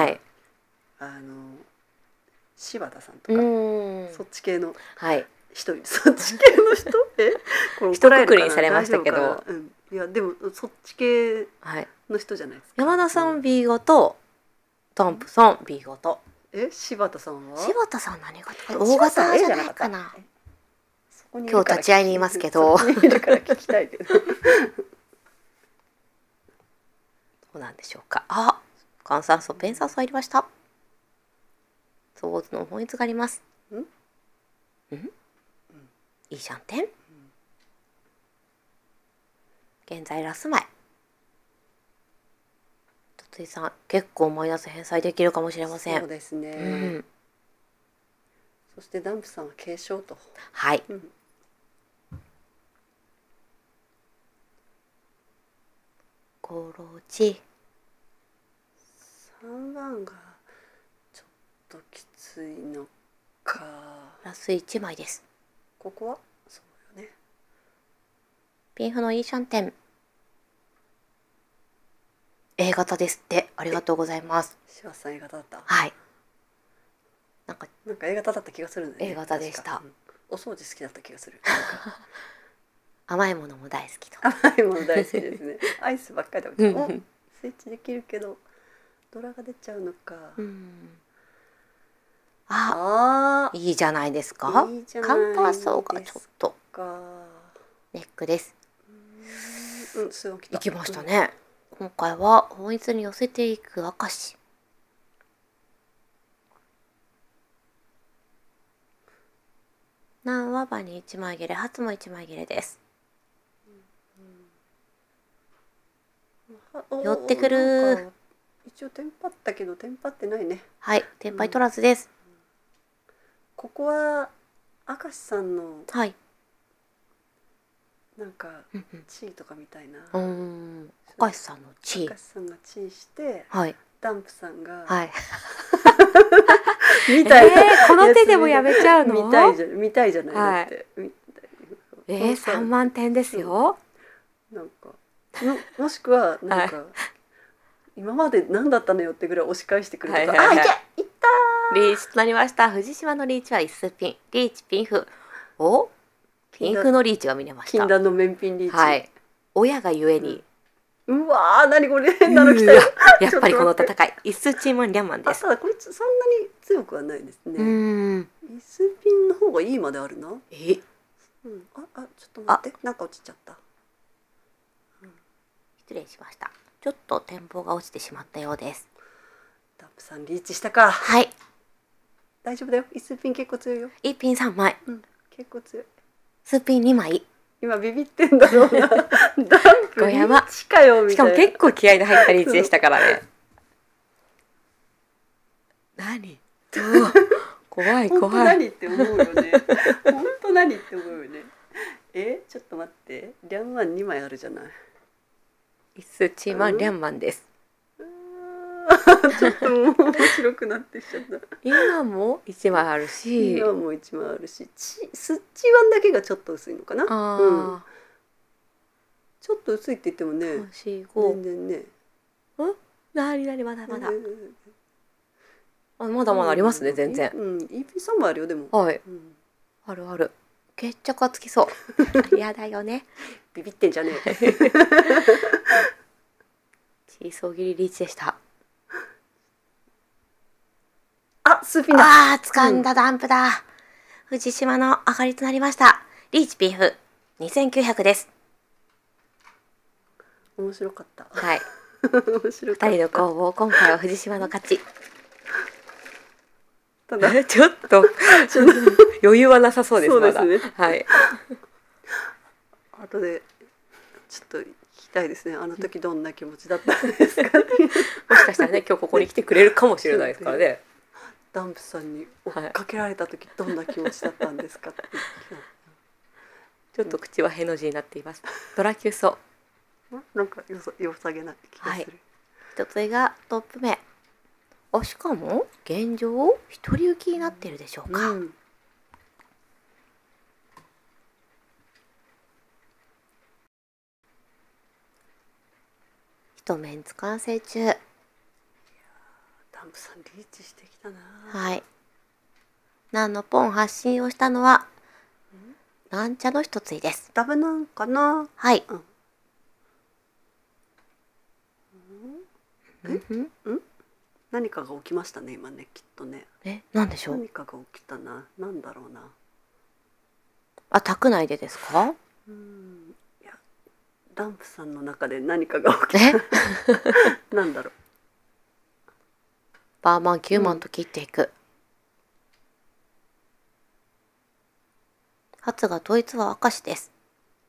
柴田さんとか、そっち系の人、そっち系の人一括りにされましたけど、 いやでもそっち系の人じゃないですか。 山田さん B 型、ダンプさん B 型。 柴田さんは？ 柴田さん何型かな。大型じゃないかな。今日立ち会いにいますけど。 いるから聞きたいけど。どうなんでしょうか。換算素ペン酸素入りました。ソーズの本質があります。いいじゃん点。現在ラス前。筒井さん結構マイナス返済できるかもしれません。 そうですね。そしてダンプさんは軽傷と。 はい。ゴロチ。 3番がちょっときついのか。 ラス1枚です。 ここはそうよね。 ピンフのいいシャンテン。A 型ですって。ありがとうございます。 柴田さん A 型だった。 はい。 なんか A 型だった気がするんだよね。 A 型でした。 お掃除好きだった気がする。 甘いものも大好きと。 甘いもの大好きですね。アイスばっかり食べて、スイッチできるけどドラが出ちゃうのか。 いいじゃないですか。カンパーソーがちょっとネックです。いきましたね。今回は本質に寄せていく明石。南は場に1枚切れ、初も1枚切れです。寄ってくる。 一応テンパったけどテンパってないね。 はい、テンパイ取らずです。 ここは明石さんのなんか地位とかみたいな。 明石さんの地位。 明石さんが地位して、ダンプさんがみたいな。この手でもやめちゃうの？ 見たいじゃないだって。 3万点ですよ。 なんかもしくはなんか今まで何だったのよってぐらい押し返してくるとか。いったリーチとなりました。藤島のリーチは一数ピン。リーチピンフ。ピンフのリーチが見れました。 禁断の面ピンリーチ。 はい。親がゆえに。 うわー、何これ、変なの来たよ。 やっぱりこの戦い、一数チームリャンマンです。 ただこれそんなに強くはないですね。一数ピンの方がいいまであるな。ちょっと待って、なんか落ちちゃった。 失礼しました。ちょっと展望が落ちてしまったようです。 ダンプさんリーチしたか。 はい。 大丈夫だよ。一数ピン結構強いよ。 一ピン3枚。 うん、結構強い。 数ピン2枚。 今ビビってんだろうな。ダンプリーチかよみたいな。 しかも結構気合いの入ったリーチでしたからね。何？怖い怖い。 本当何って思うよね。本当何って思うよね。ちょっと待って。リャンマン2枚あるじゃない。 一数チーマンリャンマンです。 ちょっともう面白くなってきちゃった。 今も1枚あるし、 今も1枚あるし、スッチワンだけがちょっと薄いのかな。うん。ちょっと薄いって言ってもね、全然ね。 なにまだまだ。まだまだありますね、全然。 EP3 もあるよ、でも。 はい。あるある。決着はつきそう。嫌だよね。 ビビってんじゃねえ。 チーソー切りリーチでした。 スピンだ。 掴んだダンプだ。藤島の上がりとなりました。リーチ PF 2900です。 面白かった。 はい。 面白かった。 2人の攻防、今回は藤島の勝ち。 ただちょっと余裕はなさそうです。 そうですね。 はい。 後でちょっと聞きたいですね。あの時どんな気持ちだったんですか。 もしかしたらね、今日ここに来てくれるかもしれないですからね。 ダンプさんに追っかけられた時どんな気持ちだったんですかって。 ちょっと口はへの字になっています。ドラキューソ。 なんかよさげな気がする。 一つがトップ目。しかも現状一人行きになっているでしょうか。一メンツ完成中。ダンプさんリーチしてきたな。 はい。何のポン発信をしたのはなんちゃの一ついです。 ダブなんかな。 はい。 何かが起きましたね今ね、きっとね。 なんでしょう。 何かが起きたな。なんだろうな。 宅内でですか。 いや、ダンプさんの中で何かが起きた。なんだろう。 バーマン9万と切っていく。初が統一は明石です。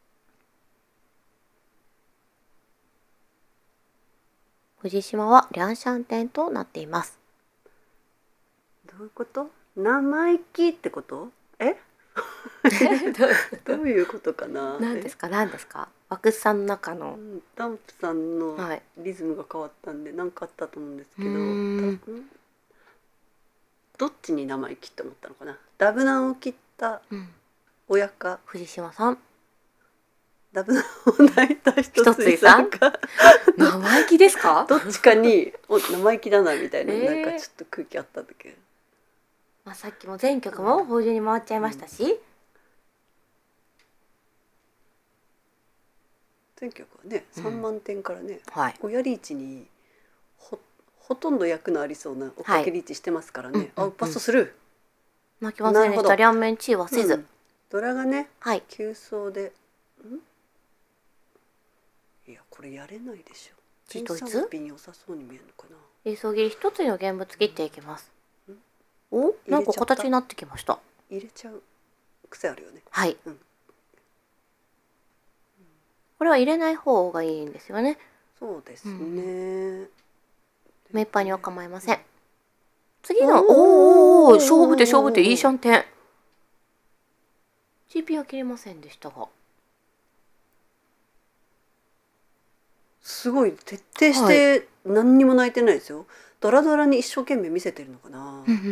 藤島はリャンシャンテンとなっています。 どういうこと？生意気ってこと？どういうことかな。 何ですか何ですか。枠さんの中のダンプさんのリズムが変わったんで何かあったと思うんですけど、どっちに生意気って思ったのかな。ダブナンを切った親か、 藤島さん。 ダブナンを泣いた一つさんか。 生意気ですか。 どっちかに生意気だなみたいな、なんかちょっと空気あったんだけど。 さっきも全曲も芳醇に回っちゃいましたし、 全曲はね3万点からね、 親リーチにほとんど役のありそうな追っかけリーチしてますからね。パスする。 泣きませんでした。両面チーはせず、 ドラがね急走で、いやこれやれないでしょ。 チートイツピン良さそうに見えるのかな。 急ぎ一つの現物切っていきます。なんか形になってきました。 入れちゃう癖あるよね。 はい。これは入れない方がいいんですよね。 そうですね。 目いっぱいには構いません。次の勝負手いいシャンテン。GP は切れませんでしたが。 すごい徹底して何にも泣いてないですよ。ドラドラに一生懸命見せてるのかな。チ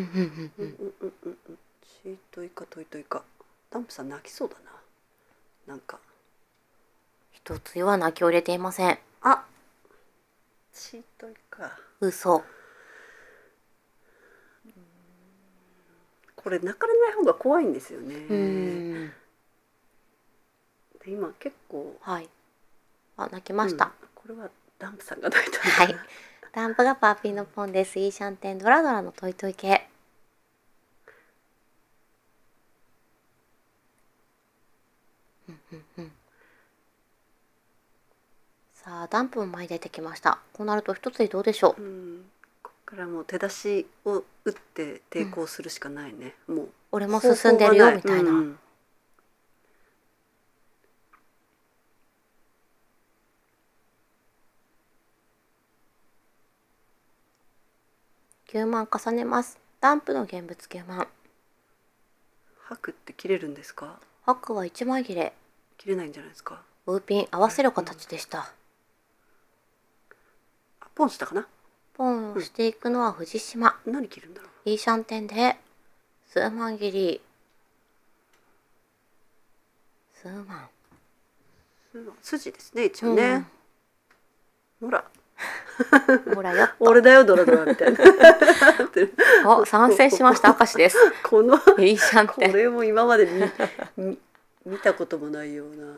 ートイカトイトイカ。ダンプさん泣きそうだな。なんか一つは泣きを入れていません。 チートイカ。 嘘。 これ泣かれない方が怖いんですよね。今結構泣きました。 これはダンプさんが泣いた。 はい。ダンプがパーピーのポンです。いいシャンテンドラドラのトイトイ系。さあダンプも前に出てきました。こうなると一つでどうでしょう。 こっからもう手出しを打って抵抗するしかないね、もう俺も進んでるよみたいな、9万重ねます。ダンプの現物9万。 白って切れるんですか？ 白は1枚切れ。 切れないんじゃないですか？ ウーピン合わせる形でした。 ポンしたかな？ ポンをしていくのは藤島。 何切るんだろう？ いいシャンテンで数万切り。数万。 筋ですね一応ね。ほら。 ほらよっと。 俺だよドラドラみたいな。 お、参戦しました明石です。 このいいシャンテン。 これも今まで見たこともないような。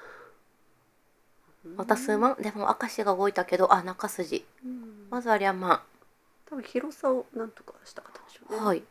また数万。でも明石が動いたけど、あ、中筋。まずはリャンマン。 多分広さをなんとかしたかったでしょうね。 はい。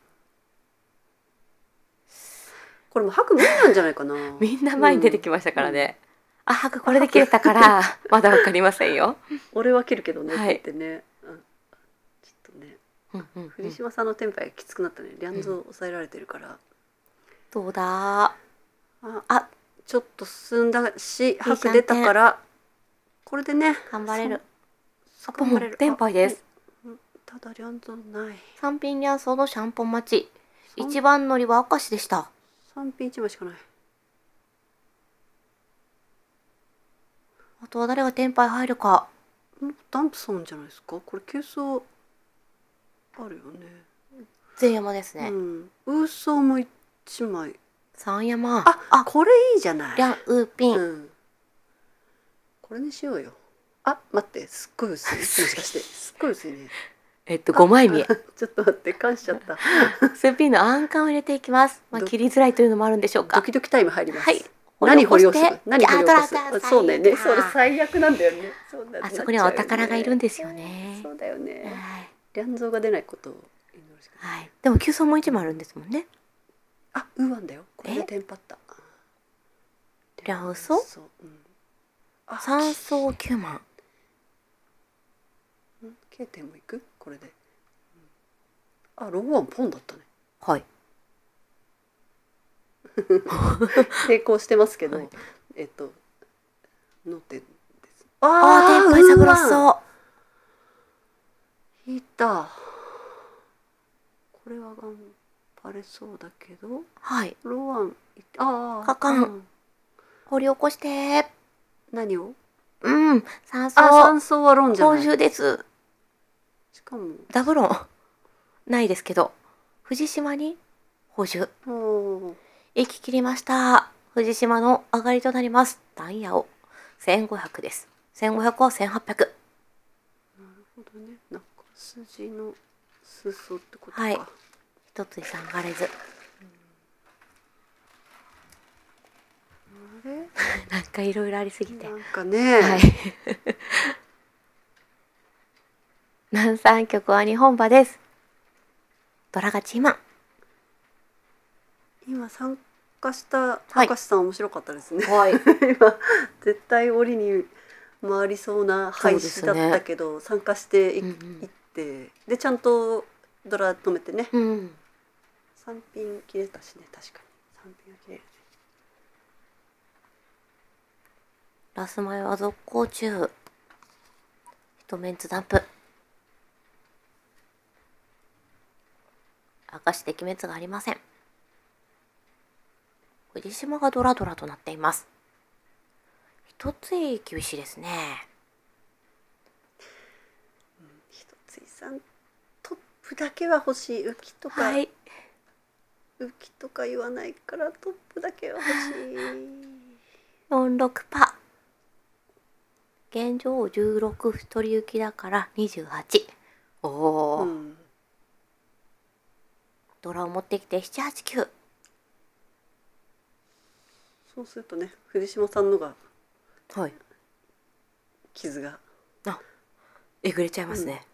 これも白無理なんじゃないかな。 みんな前に出てきましたからね。あ、白これで切れたからまだわかりませんよ。 俺は切るけどねって言ってね。ちょっとね。藤島さんのテンパイがきつくなったね。リャンズを抑えられてるから。 どうだ。 あ、ちょっと進んだし、白出たから。これでね。 頑張れる。 頑張れる。 テンパイです。 ただリャンズない。 三品リャンソーのシャンポン待ち。一番乗りは明石でした。 三品一枚しかない。 あとは誰がテンパイ入るか。 ダンプさんじゃないですか。これ急走あるよね。 全山ですね。 ウーソーも一枚。 三山。 あ、これいいじゃない。 リャンウーピン。 これにしようよ。あ、待って、すっごい薄い。もしかして、すっごい薄いね。 5枚見え。 ちょっと待って、感しちゃった。 スーピンのアンカンを入れていきます。切りづらいというのもあるんでしょうか。 ドキドキタイム入ります。 はい。 何掘り起こす？何掘り起こす？そうね、それ最悪なんだよね。 あそこにはお宝がいるんですよね。 そうだよね。リャンゾーが出ないことを祈るしかない。 はい。でも急走も1枚あるんですもんね。 あ、ウーワンだよ。これでテンパった。 リャンウソ？3走9万。 K 点もいく？これで。あ、ローワンポンだったね。 はい。 抵抗してますけど、の点です。 ああ、テンパイサブロッソ。 引いた。これは頑張れそうだけど。 はい。 ロワン、 カカン。掘り起こして。 何を？ 酸素。 酸素はロンじゃない。 今週です。 しかも。 ダブロン。ないですけど。藤島に補充。行き切りました。藤島の上がりとなります。ダイヤを1500です。1500は1800。なるほどね。中筋の裾ってことか。 はい。一つ下がれず。 あれ？ なんかいろいろありすぎて。 なんかね。 はい。南三局は日本馬です。ドラがチーマン。 今参加した高橋さん面白かったですね。 はい。 今絶対折に回りそうな配置だったけど、参加していってでちゃんとドラ止めてね。3品切れたしね、確かに3品は切れるね。 ラス前は続行中。一メンツダンプ。明石的滅がありません。藤島がドラドラとなっています。一つい厳しいですね。 一ついさんトップだけは欲しい。浮きとか、浮きとか言わないからトップだけは欲しい。 46パ。現状16一人行きだから28。おお。ドラを持ってきて789。 そうするとね、藤島さんのが傷がえぐれちゃいますね。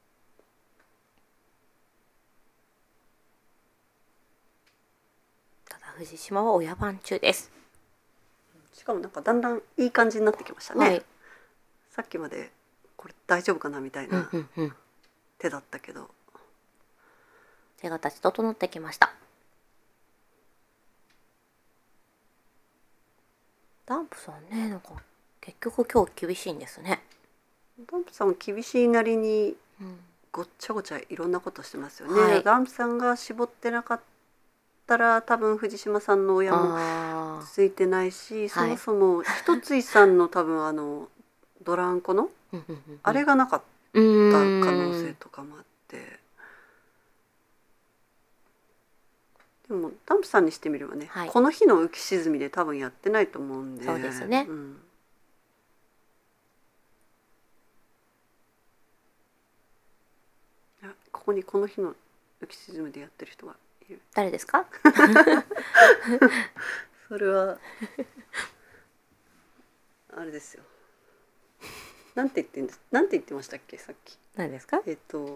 ただ藤島は親番中です。 しかもなんかだんだんいい感じになってきましたね。さっきまでこれ大丈夫かなみたいな、 手だったけど、 手形整ってきました。ダンプさんね、なんか結局今日厳しいんですね。 ダンプさんも厳しいなりにごっちゃごちゃいろんなことしてますよね。はい、ダンプさんが絞ってなかったら多分藤島さんの親もついてないし、そもそも一つさんの多分ドランコのあれがなかった可能性とかもあって。でもダンプさんにしてみればね、はい、この日の浮き沈みで多分やってないと思うんで。 そうですね。 ここにこの日の浮き沈みでやってる人がいる。 誰ですか？ それはあれですよ。なんて言ってましたっけさっき。 何ですか ？1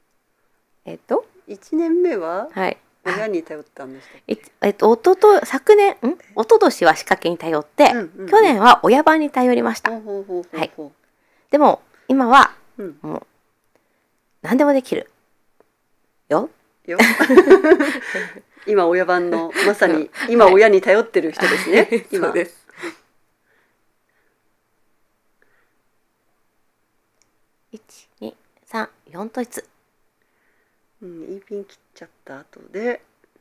年目は、はい、親に頼ったんでしたっけ？ 昨年一昨年は仕掛けに頼って、去年は親番に頼りました。はい。でも今は、もう何でもできるよ。 今親番のまさに今親に頼ってる人ですね。はい、今そうです。1、2、3、4統一。 いいピン切っちゃった後で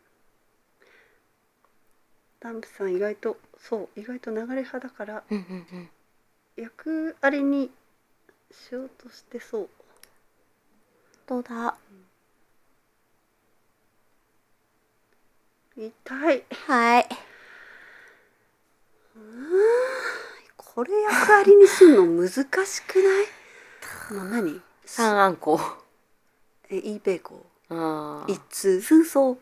ダンプさん意外と流れ派だから、役ありにしようとしてそう。 どうだ。 痛い。 はい。 これ役ありにするの難しくない？もう何？ 三暗号。 イーペイコー。一通。 数層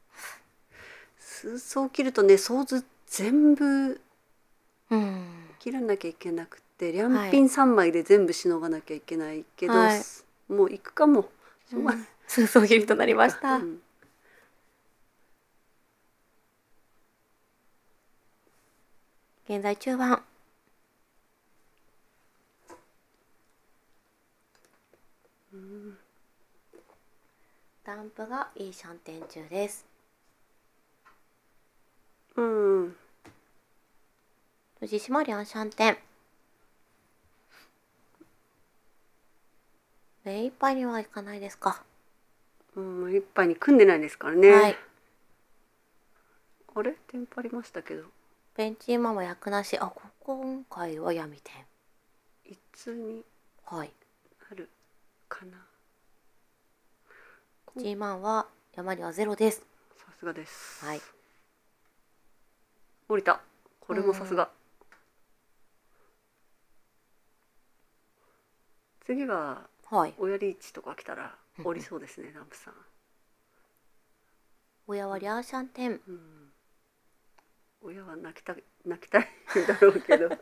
切るとね、想図全部切らなきゃいけなくて、両ピン3枚で全部しのがなきゃいけないけど、もういくかも。しょうがない。 数層切りとなりました。現在中盤。ダンプがいいシャンテン中です。藤島両シャンテン。目いっぱいにはいかないですか。 いっぱいに組んでないですからね。はい。あれテンパりましたけど。 ベンチ今も役なし。今回は闇点。 一通にあるかな。 G マンは山には0です。 さすがです。 はい。 降りた。これもさすが。次は親リーチとか来たら降りそうですね、ダンプさん。 親はリャーシャンテン。 親は泣きたいだろうけど。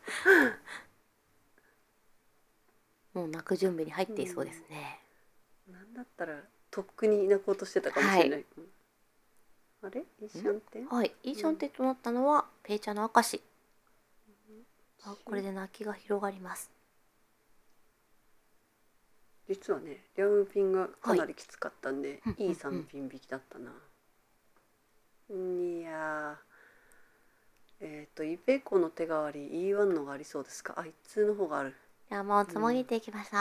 もう泣く準備に入っていそうですね。 なんだったらとっくに泣こうとしてたかもしれない。あれ？イーシャンテン？ はい、イーシャンテンとなったのはペイチャの証。これで泣きが広がります。 実はね、リャムピンがかなりきつかったんで、いい3ピン引きだったな。いやイペイコの手代わり E1 のがありそうですか？一通の方がある。 いや、もうつもぎっていきました。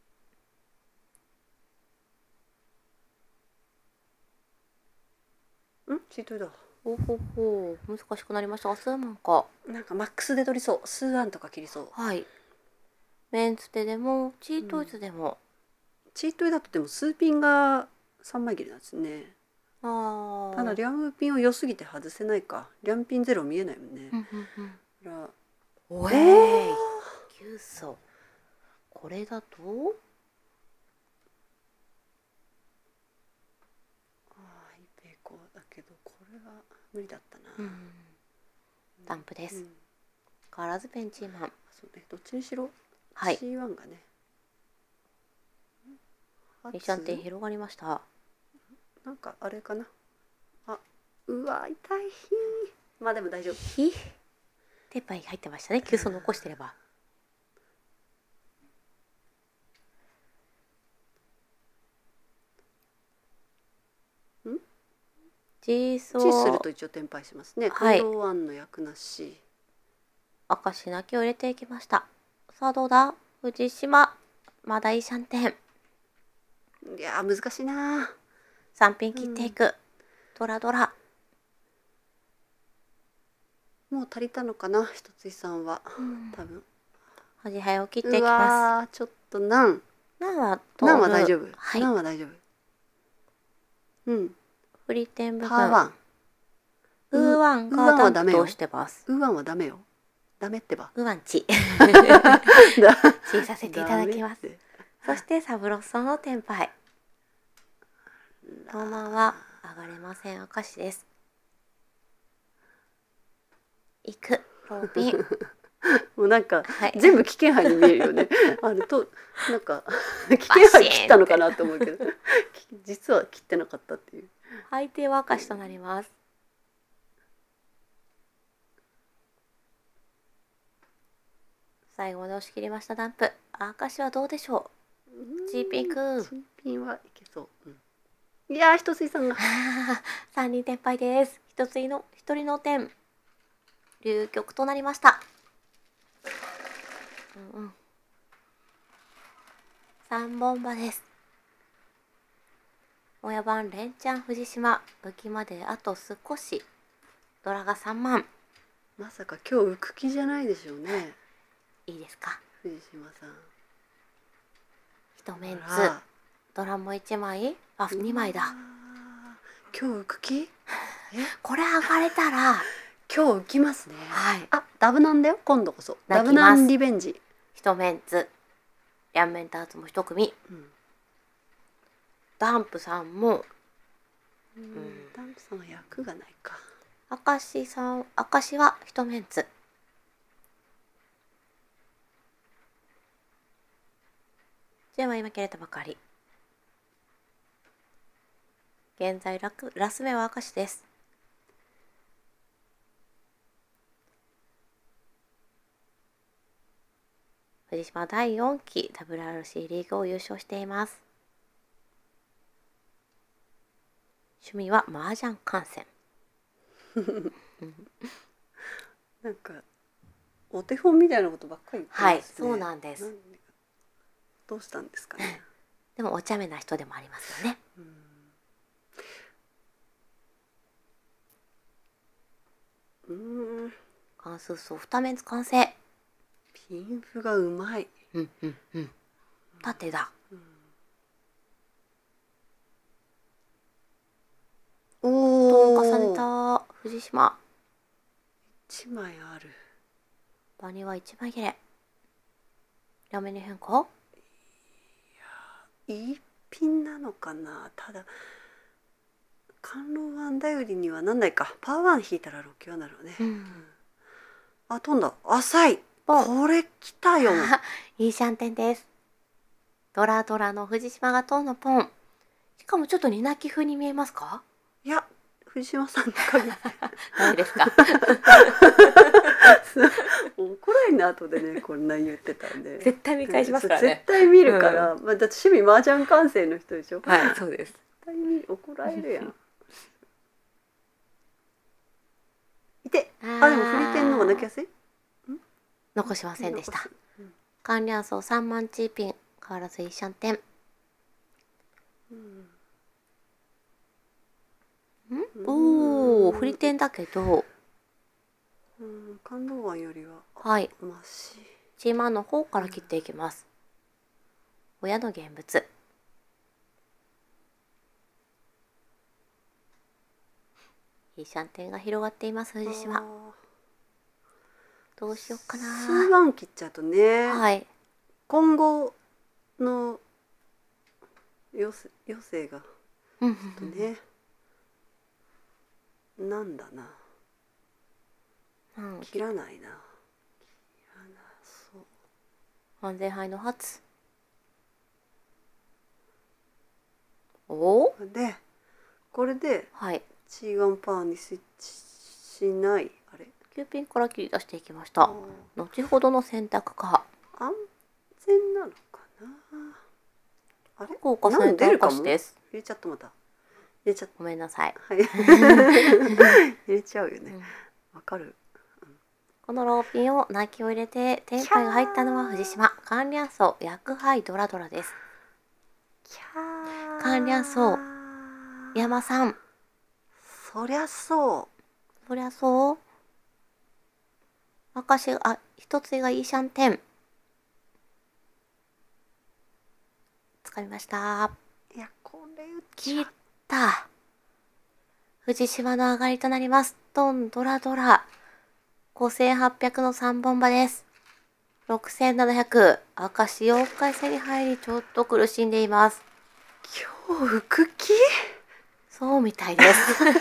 チートだ。 難しくなりましたが、数万か。 なんかマックスで取りそう。数案とか切りそう。 はい。メンツテでもチートイツでも。 チートイだとでも数ピンが3枚切りなんですね。ただリャムピンを良すぎて外せないか。リャムピンゼロ見えないもんね。 お9層。これだとイペイコだけどこれは無理だったな。 ダンプです。変わらずペンチーマン。 そうね、どっちにしろ C1 がね。 イシャンテン広がりました。 なんかあれかな。うわ痛い。まあでも大丈夫。 テーパーに入ってましたね。9層残してれば。 チチーすると一応転敗しますね。 はい近藤湾の役なし。 明石泣きを入れていきました。さあどうだ藤島、まだいいシャンテン。 いやー難しいな。 3品切っていく、ドラドラ。 もう足りたのかな、一つさんは、多分。 端早を切っていきうまわーちょっとナンす。ナンは大丈夫。 はい。 ナンは大丈夫。うん。 フリテン部分。 パーワン。 ウーワンがダンプとしてます。 ウーワンはダメよ。ダメってば。 ウーワンチ。チさせていただきます。そしてサブロッソのテンパイ。ローマンは上がれません。明石です。行くローピン。 もうなんか、 はい、 全部危険杯に見えるよね。なんか危険杯切ったのかなと思うけど、実は切ってなかったっていう。 相手は明石となります。最後まで押し切りましたダンプ。明石はどうでしょう。チーピンク。 チーピンはいけそう。いやー一つさんが。 3人転敗です。1人の点。流局となりました。3本馬です。親番連チャン藤島、浮きまであと少し。ドラが3万。 まさか今日浮く気じゃないでしょうね。 いいですか。 藤島さん。 一メンツ。ドラも1枚、2枚だ。 今日浮く気？ これ上がれたら今日浮きますね。 はい。 ダブなんだよ今度こそ。ダブなんリベンジ。 一メンツ。両面ターツも一組。ダンプさんも。 ダンプさんは役がないか。 明石は一メンツ。じゃあ今切れたばかり。現在ラス目は明石です。藤島第4期 WRC リーグを優勝しています。趣味は麻雀観戦。 なんかお手本みたいなことばっかり言ってますね。 はい、そうなんです。 どうしたんですかね。 でもお茶目な人でもありますよね。関数数2面完成。 ピンフがうまい。 縦だ。おお。重ねた藤島。 1枚ある。 場には1枚切れ。両面に変更？ いや、一品なのかな。ただ甘露湾頼りにはなんないか。パーワン引いたら6強なるね。飛んだ。浅い。これ来たよ。 いいシャンテンです。ドラの藤島がトンのポン。しかもちょっとニナキ風に見えますか？ いや、藤島さんの影。 ダメですか？ 怒られの後でね、こんな言ってたんで。 絶対見返しますからね。 絶対見るから、だって趣味麻雀観戦の人でしょ。 はい、そうです。絶対に怒られるやん。いて、でもフリテンの方が抜きやすい？ 残しませんでした。関連層3万チーピン、変わらずいいシャンテン。おお、フリテンだけど。 甘露湾よりははい。 マシ。 チーマンの方から切っていきます。親の現物。いいシャンテンが広がっています藤島。どうしようかな。 数番切っちゃうとね。 はい。 今後の余生がね。なんだな。切らないな。そう。 安全牌の初。おお。 で、これで。 はい。 G1 パーにスイッチしない。あれ。 9ピンから切り出していきました。後ほどの選択か。 安全なのかな。あれ。 効果された証です。 入れちゃったまた。いれちゃっごめんなさい。 はい。入れちゃうよね。わかる。 このローピンを泣きを入れて天杯が入ったのは藤島。関連層薬杯ドラドラです。関連層山さん。 そりゃそう。 そりゃそう。私が一つがいいシャンテン。掴みました。 いやこれ切った。藤島の上がりとなります。ドンドラドラ。5800の3本場です。6700。明石4回戦に入りちょっと苦しんでいます。 今日浮く気？ そうみたいです。 今日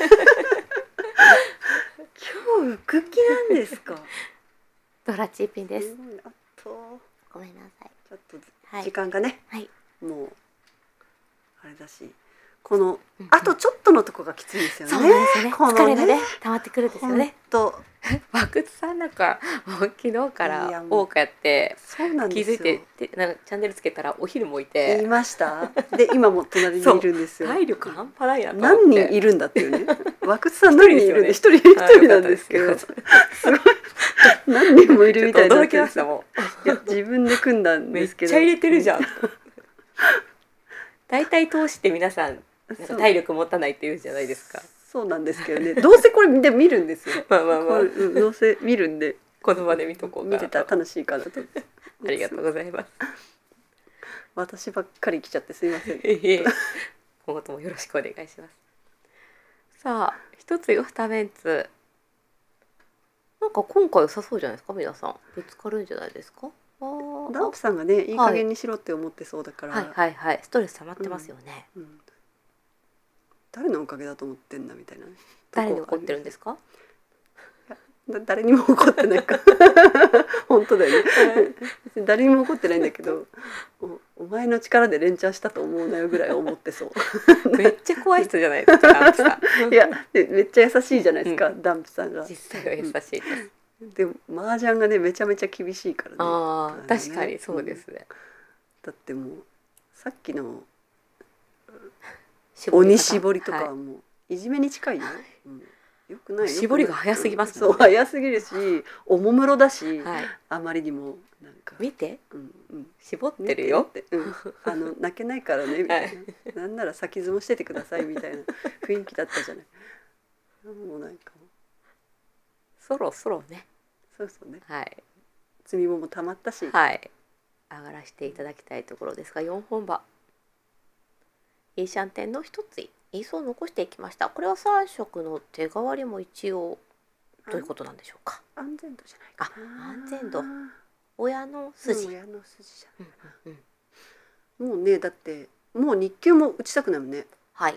浮く気なんですか？ ドラチーピンです。 あとごめんなさい。 ちょっと時間がね、 はい、 もうあれだし、この、あとちょっとのとこがきついですよね。 そうなんですよね。 この疲れがね溜まってくるんですよね。 とバクツさんなんかもう昨日から多くやってそうなん気ですよ。 づいてなんかチャンネルつけたらお昼もいて言いました。で今も隣にいるんですよ。 体力半端ないなと思って。 何人いるんだっていうね。バクツさん何人いるんで一人なんですけど、すごい何人もいるみたいな。 驚きましたもん。 いや自分で組んだんですけど。 めっちゃ入れてるじゃん。大体通して皆さんなんか体力持たないって言うじゃないですか。 そうなんですけどね。どうせこれで見るんですよ。 まあまあまあ。 どうせ見るんで。 この場で見とこうかなと。 見てたら楽しいかなと。 ありがとうございます。 私ばっかり来ちゃってすいません。 今後ともよろしくお願いします。さあ一つよ二メンツ。なんか今回良さそうじゃないですか皆さん。ぶつかるんじゃないですか。 ダンプさんがねいい加減にしろって思ってそうだから。 はいはいはい。ストレス溜まってますよね。 誰のおかげだと思ってんだみたいなね。 誰に怒ってるんですか？ 誰にも怒ってないか。本当だよね。誰にも怒ってないんだけど、お前の力で連チャンしたと思うなよぐらい思ってそう。 めっちゃ怖い人じゃないですかダンプさん。 いやめっちゃ優しいじゃないですか、ダンプさんが。 実際は優しいです。 でも麻雀がねめちゃめちゃ厳しいからね。 ああ確かにそうですね。 だってもうさっきの鬼絞りとかはもういじめに近いよ。よくない。 絞りが早すぎますもんね。そう早すぎるし、おもむろだし、あまりにもなんか見て、絞ってるよって、 泣けないからねみたいな、なんなら先相撲しててくださいみたいな雰囲気だったじゃない。もうなんかそろそろね。 そうそうね。 はい。 積みもたまったし、 はい。上がらせていただきたいところですが、4本馬。イーシャンテンの一つイーソを残していきました。これは3色の手代わりも一応どういうことなんでしょうか。 安全度じゃないかな。 安全度。親の筋。 親の筋じゃない。もうねだってもう日給も打ちたくないもんね。 はい。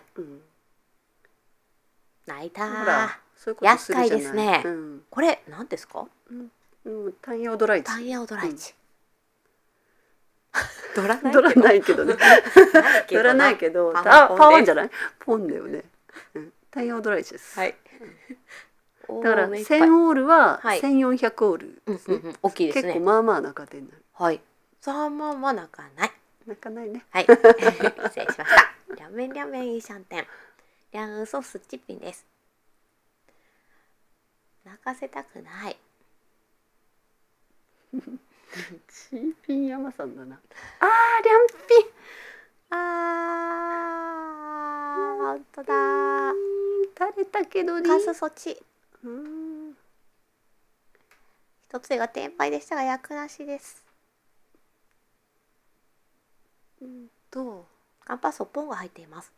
泣いたー。 ほらそういうこと厄するじゃない。 介ですね。これ何ですか？ 単葉ドライチ。 単葉ドライチ。ドラないけどね。ドラないけど、パワンじゃない？ポンだよね。単葉ドライチです。はい。だから1000オールは1400オールですね。 大きいですね。 結構まあまあな家庭になる。 はい。3万は泣かない。 泣かないね。 はい。失礼しました。リャンメンリャンメンイーシャンテン。リャンウソスチッピンです。泣かせたくない。 チーピン山さんだな。あーリャンピン。 本当だ。 垂れたけどね。 カスソチ。一つが天敗でしたが役なしです。カンパソポンが入っています。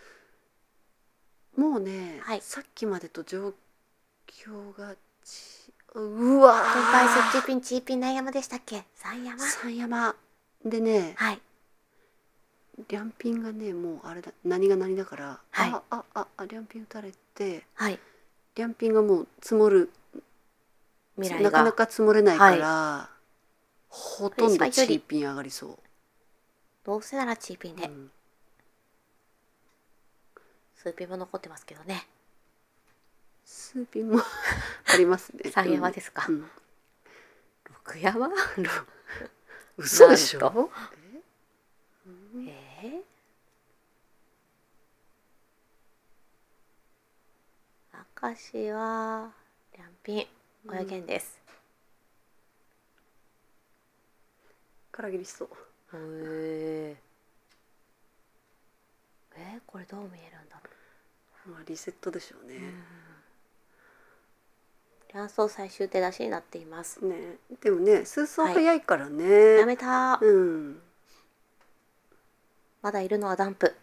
もうね、さっきまでと状況がうわー。 天敗スッチピンチーピン何山でしたっけ？三山でね。 はい。 リャンピンがねもうあれだ何が何だから、リャンピン打たれて、リャンピンがもう積もる未来がなかなか積もれないから、ほとんどチーピン上がりそう。 どうせならチーピンで、スーピンも残ってますけどね。 スーピンもありますね。 三山ですか。六山？ 嘘でしょ？ 明石は両品親剣です。 から切りしそう。 これどう見えるんだろまあリセットでしょうね。 両層最終手出しになっています。 ね、でもね、数層早いからね。 やめた。 うん。 まだいるのはダンプ。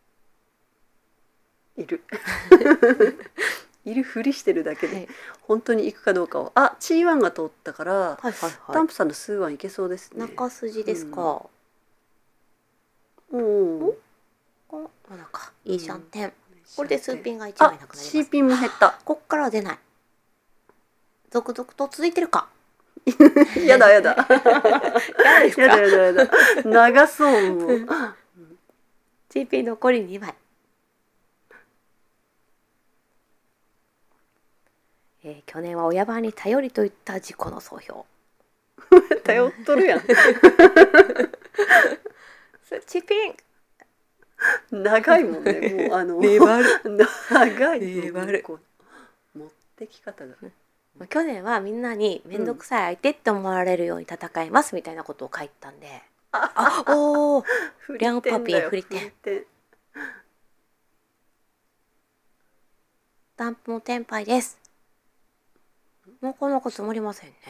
いる。いるふりしてるだけで、本当に行くかどうかを。あ、チーワンが通ったから、ダンプさんの数ワンいけそうですね。 中筋ですか。 おお。 まだか。いいシャンテン。これで数ピンが1枚なくなります。 C ピンも減った。 こっからは出ない。続々と続いてるか。 やだやだ。やだやだやだ。長そうもう。 C ピン残り2枚。去年は親番に頼りといった自己の総評。 頼っとるやん。 チピン。 長いもんね。もう粘る。 長い。 粘る。 持ってき方が。 去年はみんなに面倒くさい相手って思われるように戦いますみたいなことを書いたんで。おお。リャンパピー振り点。ダンプもテンパイです。なかなか積もりませんね。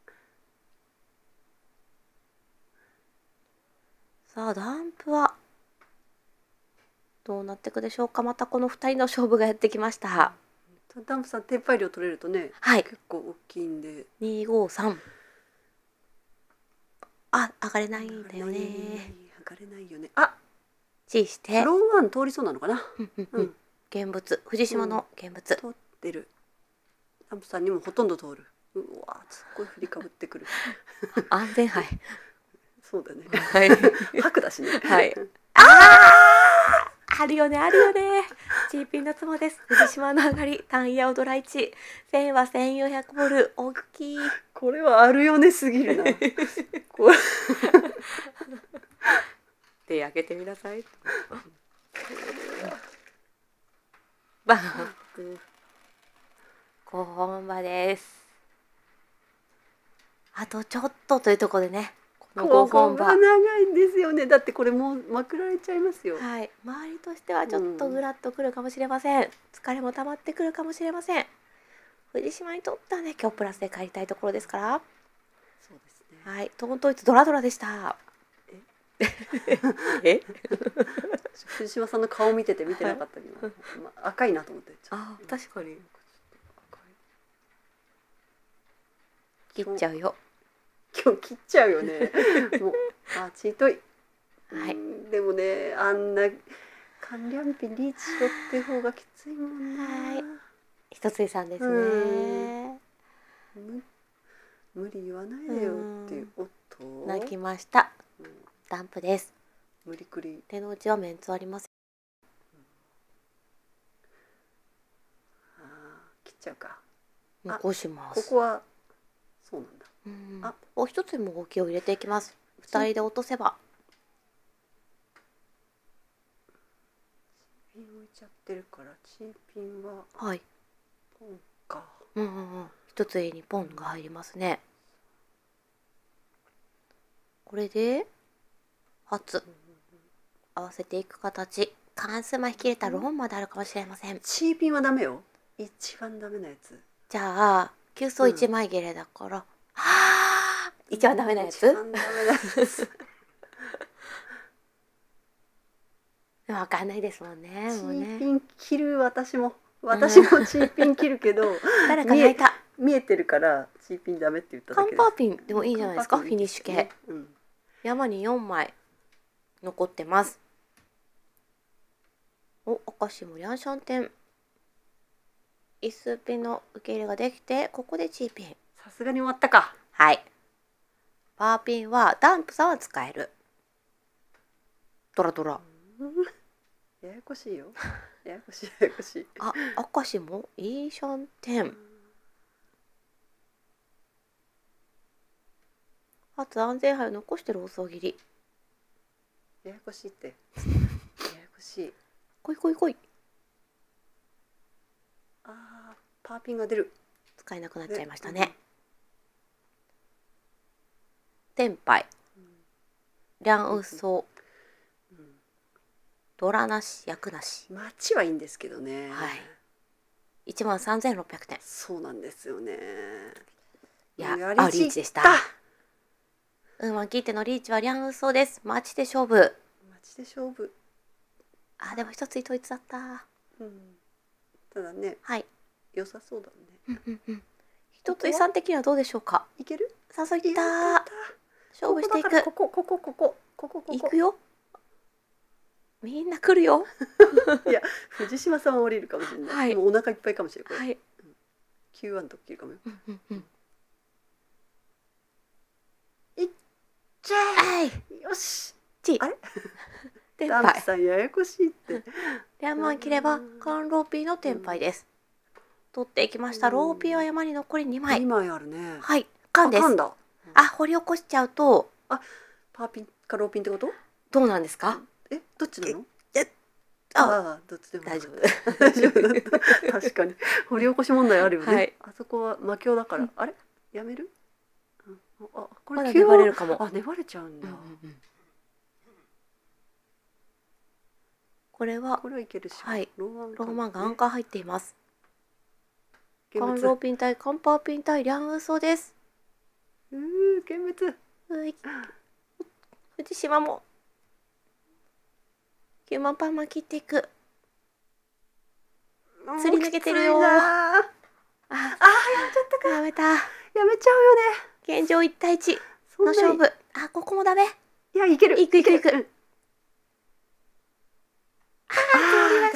さあダンプはどうなっていくでしょうか。またこの2人の勝負がやってきました。 ダンプさんテンパイ量取れるとね、結構大きいんで。 253。上がれないんだよね。 上がれないよね。あ、 チーしてローワン通りそうなのかな。 現物、藤島の現物。 通ってる。ダンプさんにもほとんど通る。うわ、すっごい振りかぶってくる。 安全牌。 そうだね。白だしね。 はい。あるよね、あるよね。チーピンのツモです。藤島の上がり、単ヤオドラ1。1000は1400ボル、大きい。 これはあるよねすぎるな。 手開けてみなさい。バンプ。5本馬です。あとちょっとというところでね。 ここが長いんですよね。だってこれもうまくられちゃいますよ。 はい、周りとしてはちょっとぐらっとくるかもしれません。疲れも溜まってくるかもしれません。藤島にとってはね、今日プラスで帰りたいところですから。 そうですね。 はい、トーン統一ドラドラでした。 藤島さんの顔見てて見てなかったけど、赤いなと思って。 確かに。切っちゃうよ。 今日切っちゃうよね。もうチートイ。 はい。 でもね、あんな関連ピンリーチしろって方がきついもんね。 はい。一つさんですね。 無理言わないでよっていう。おっと。 泣きました。ダンプです。 無理くり。 手の内はメンツありません。 切っちゃうか。 残します。 ここはそうなんだ。 お一つも動きを入れていきます。2人で落とせば。 ピン置いちゃってるからチーピンはポンか。 一つ A にポンが入りますね。これで初合わせていく形。関数ま引き入れたローンまであるかもしれません。 チーピンはダメよ。一番ダメなやつ。 じゃあ9層1枚切れだから。一番ダメなやつ。わかんないですもんね。 チーピン切る。私もチーピン切るけど誰か泣いた。 見えてるからチーピンダメって言っただけです。 カンパーピンでもいいじゃないですか。フィニッシュ系。山に4枚残ってます。明石もリャンシャンテン。一数ピンの受け入れができて、ここでチーピン。 さすがに終わったか。 はい。パーピンはダンプさんは使える。ドラドラ。 ややこしいよ。ややこしいややこしい。 明石もいいシャンテン。初安全牌を残してる遅切り。 ややこしいって。ややこしい。 来い来い来い。 パーピンが出る。 使えなくなっちゃいましたね。テンパイ、リャンウソ、ドラなし、役なし。 街はいいんですけどね。 はい。13,600点。 そうなんですよね。 いや、リーチでした。ウーマン切ってのリーチはリャンウソです。街で勝負。 街で勝負。 でも一つ統一だった。 ただね。 はい。 良さそうだね。 一つさん的にはどうでしょうか。 いける？ 誘いた。勝負していく。 ここ。 行くよ。みんな来るよ。 いや、藤島さんは降りるかもしれない。もうお腹いっぱいかもしれない。はい。Q1 と切るかもよ。いっちゃえ。よし。あれ？テンパイさんややこしいって。 リャンマン切ればカンローピーのテンパイです。取っていきました。ローピーは山に残り2枚。 2枚あるね。 はい。カンです。掘り起こしちゃうと。 パーピンかローピンってこと？ どうなんですか？ どっちなの？どっちでも大丈夫だった。確かに掘り起こし問題あるよね。あそこは魔境だから。あれ？やめる？これ粘れるかも。 粘れちゃうんだ。 これはいけるし。 はい。ローマンがアンカー入っています。カンローピン対カンパーピン対リャンウソです。 現物。 藤島も9万パーマン切っていく。釣り抜けてるよ。やめちゃったか。 やめた。 やめちゃうよね。 現状1対1の勝負。ここもダメ。 いや、いける。 いく。通りました。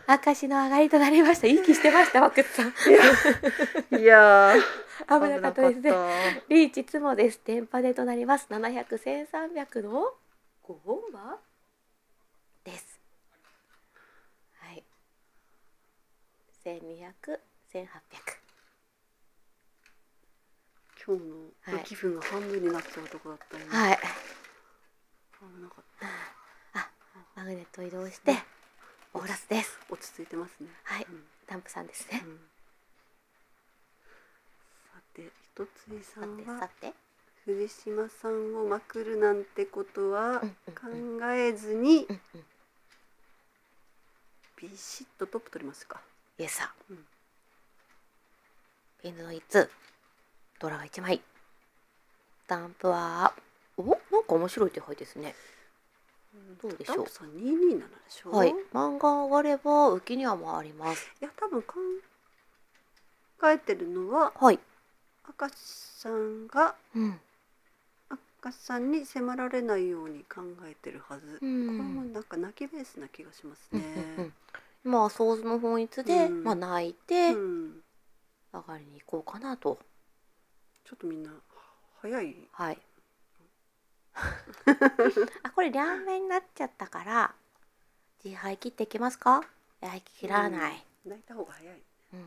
証の上がりとなりました。息してましたワクツさん。 いや危なかったですね。リーチツモです。テンパでとなります。700、1300の5オーバーです。はい。1200、1800。 今日の気分が半分になっちゃうとこだったよね。 はい。 危なかった。 マグネット移動してオーラスです。 落ち着いてますね。 はい。ダンプさんですね。 さて、一ついさんは藤島さんをまくるなんてことは考えずにビシッとトップ取りますか。 イエスさん。ピンズの1通、ドラが1枚。ダンプはなんか面白い手配ですね。どうでしょう。 ダンプさん227でしょ。 はい。漫画上がれば浮きには回ります。 いや、多分考えてるのは、 はい。 明石さんが、明石さんに迫られないように考えてるはず。これもなんか泣きベースな気がしますね。 まあ想像の本一で、泣いて上がりに行こうかなと。 ちょっとみんな早い。 はい。これ両面になっちゃったから自敗切っていきますか。切らない。 泣いた方が早い。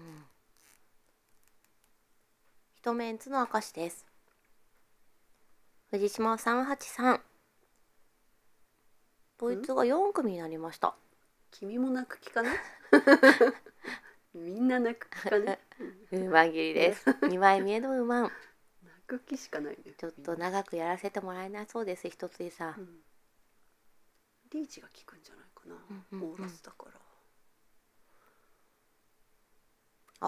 一メンツの証です。藤島383。ドイツが4組になりました。 君も泣く気かな。みんな泣く気かな。 ウーマン切りです。2枚目のウーマン。 泣く気しかないね。 ちょっと長くやらせてもらえないそうです。一ついさん。 リーチが効くんじゃないかな。オーラスだから。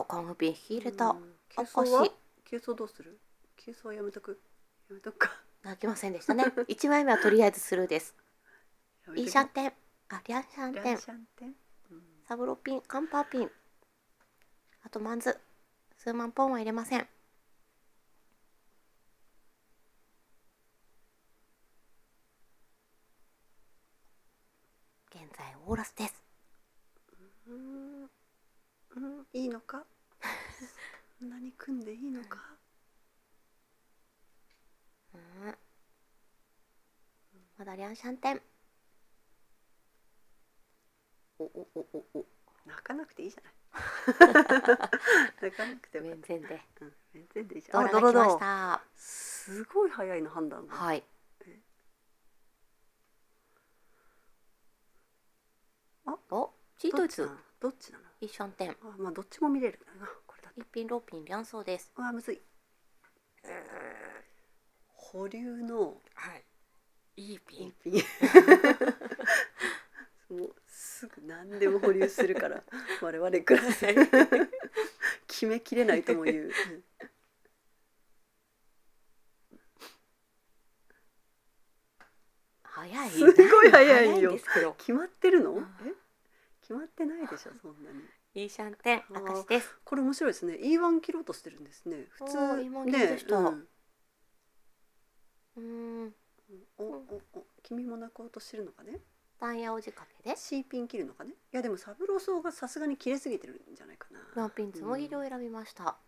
カンフピン引き入れた。 急走どうする？急走はやめとくか。 泣きませんでしたね。1枚目はとりあえずスルーです。いいシャンテン。リャンシャンテン。サブロピン、カンパーピン。あとマンズ。数万ポンは入れません。現在オーラスです。 いいのか？何組んでいいのか？ まだリャンシャンテン。 泣かなくていいじゃない。泣かなくても。 面前で。 面前でいいじゃん。 ドラが来ました。 すごい早いの判断が。 はい。チートイツ。 どっちなの？ 一シャンテン。 まあどっちも見れるんだなこれだと。 一品六品两層です。 むずい。保留のいいピン。 もうすぐ何でも保留するから我々クラス決めきれないとも言う。 早い。 すごい早いよ。 ですけど。 決まってるの？決まってないでしょそんなに。 いいシャンテン明石です。 これ面白いですね。E1 切ろうとしてるんですね。普通ね。君も泣こうとしてるのかね。 単やおじかけで C ピン切るのかね。いやでもサブローソーがさすがに切れすぎてるんじゃないかな。 ノーピンつもぎりを選びました。 こ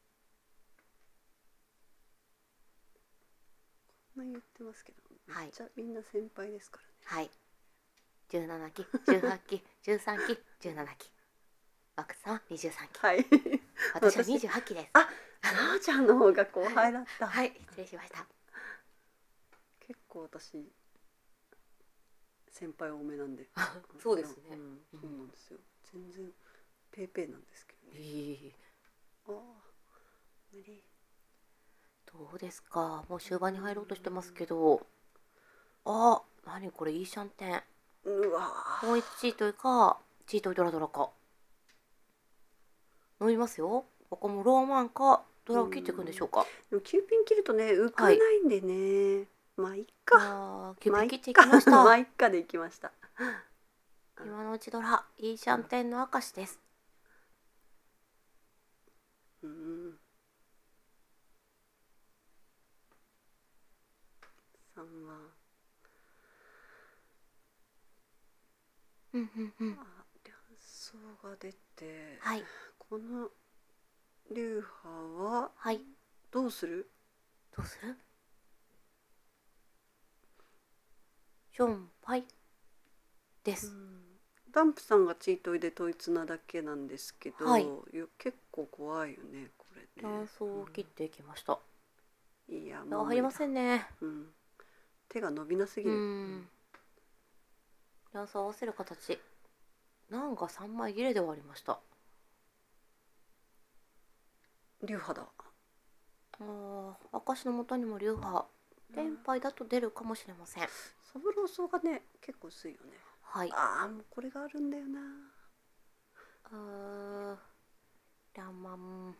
んな言ってますけど、めっちゃみんな先輩ですからね。 はい。17期、18期、13期、17期。バクさん23期。 はい。 私は28期です。 なおちゃんの方が後輩だった。 はい、失礼しました。 結構私先輩多めなんで。 そうですね。 そうなんですよ。全然ペーペーなんですけどね。無理。 どうですか。もう終盤に入ろうとしてますけど。何これいいシャンテン。 うわ。 もう一チートイかチートイドラドラか。飲みますよ。ここもローマンかドラを切っていくんでしょうか。 でも9ピン切るとね浮かないんでね。まあいっか。 9ピン切っていきました。 まあいっかでいきました。 今のうちドラいいシャンテンの明石です。 3は両層が出て、この流派はどうする？ ションパイです。 ダンプさんがチートイで統一なだけなんですけど、結構怖いよねこれね。 断層を切っていきました。 いやもう入りませんね。 手が伸びなすぎる。 断層合わせる形。なんか3枚切れではありました。 流派だ。 明石の元にも流派。連敗だと出るかもしれません。 サブローソーがね結構薄いよね。 はい。 もうこれがあるんだよな。 ラマン。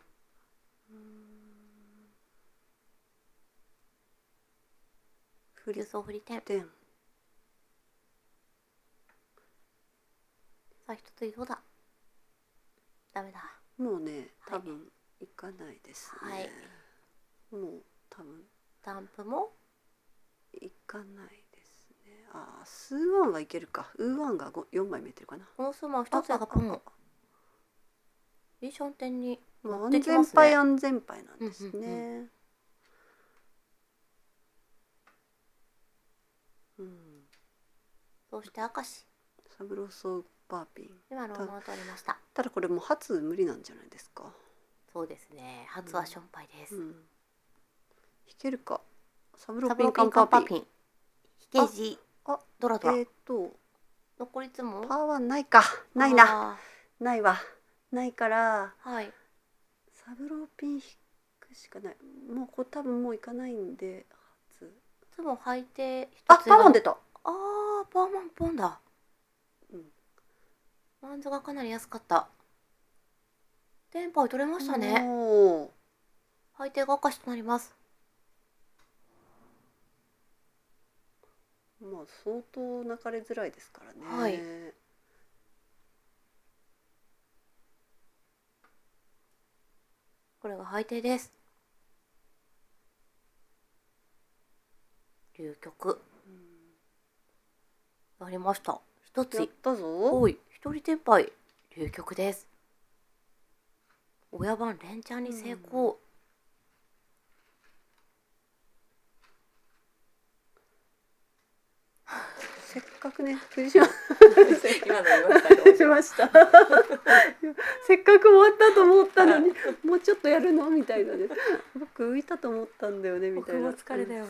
流層振り点。さあ一つどうだ。ダメだ。 もうね多分いかないですね。もう多分ダンプもいかないですね。スーワンはいけるか。ウーワンが4枚見えてるかな。 このスーワン一つがポン。いいシャンテンに持ってきますね。 安全牌なんですね。 そして明石。 サブローソーパーピン。 今ローマンを取りました。 ただこれもう初無理なんじゃないですか。 そうですね。初はションパイです。 引けるか。サブローピンカンパーピン。引け字。ドラドラ。残りつもパーはないか。ないな。ないわ。ないから。サブローピン引くしかない。もうこれ多分もういかないんで初。 つも履いてパーマン出た。 パーマンポンだ。マンズがかなり安かった。テンパイ取れましたね。配定が明石となります。 まあ相当泣かれづらいですからね。 これが配定です。流局。やりました。一つ。 やったぞ。 おい、一人テンパイ。流局です。親番連チャンに成功。 せっかくね、藤島今の言いしました。せっかく終わったと思ったのに、もうちょっとやるのみたいなね。僕浮いたと思ったんだよねみたいな。 僕も疲れだよ。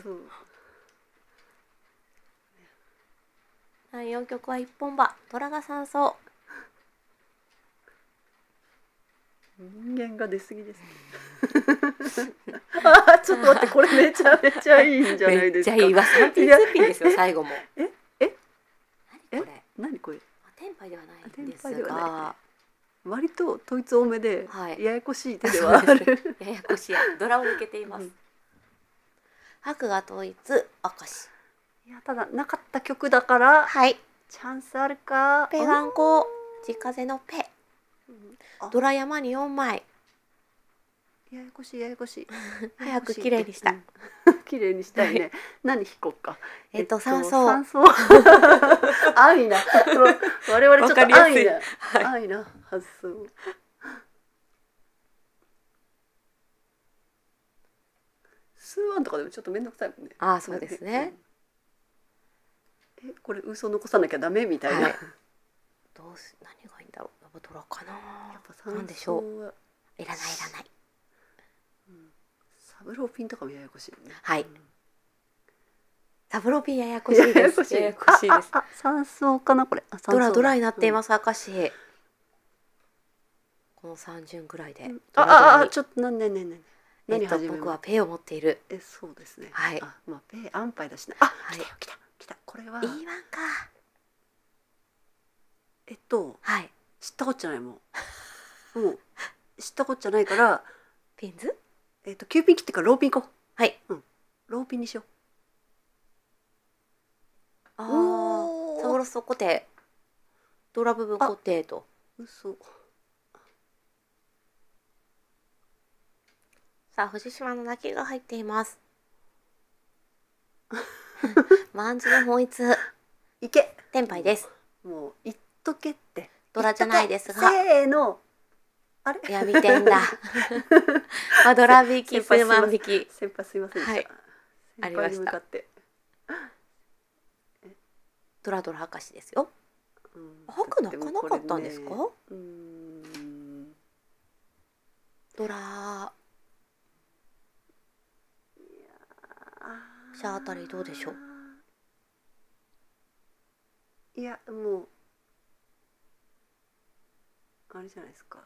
第4局は一本馬、虎が3走。 人間が出過ぎですね。あー、ちょっと待って、これめちゃめちゃいいんじゃないですか。 めっちゃいいわ。3品2品ですよ、最後も。何これ。 何これ。 テンパイではないんですテンパイではが、 割と統一多めで、 はい、 ややこしい手ではある。 ややこしい。ドラを抜けています。白が統一明石。 いや、ただなかった曲だから、 はい。 チャンスあるか。 ペガンコ、地風のペ。ドラ山に4枚。 ややこしいややこしい。 早く綺麗にしたい。 綺麗にしたいね。何弾こうか。 山荘。 山荘。安易な。我々ちょっと安易な。安易な発想。数案とかでもちょっと面倒くさいもんね。 ああ、そうですね。 これ嘘残さなきゃダメみたいな。 何がいいんだろう。やっぱドラかな。 やっぱなんでしょう。いらないいらない。 サブローピンとかもややこしいね。 はい。サブローピンややこしいです。ややこしいです。 山荘かなこれ。 ドラになっています。明石。この3順ぐらいで。 ちょっと何僕はペイを持っている。 そうですね。 はい。 まあペイ安牌だしな。来た。これは。 いいわんか。 はい。知ったこっちゃないもう知ったこっちゃないから。 ピンズ ？9ピン切ってからローピン行こう。 はい。 ローピンにしよう。 サブロス固定。ドラ部分固定と。 嘘。 さあ、藤島の泣きが入っています。万字の本一。 いけ。 テンパイです。 もう言っとけって。 ドラじゃないですが。 せーの。あれ。 闇点だ。ドラ引き、数万引き。 先輩すいませんでした。 はい。ありました。ドラ明石ですよ。白泣かなかったんですか？ドラ。シャーあたりどうでしょう。 いやもうあれじゃないですか。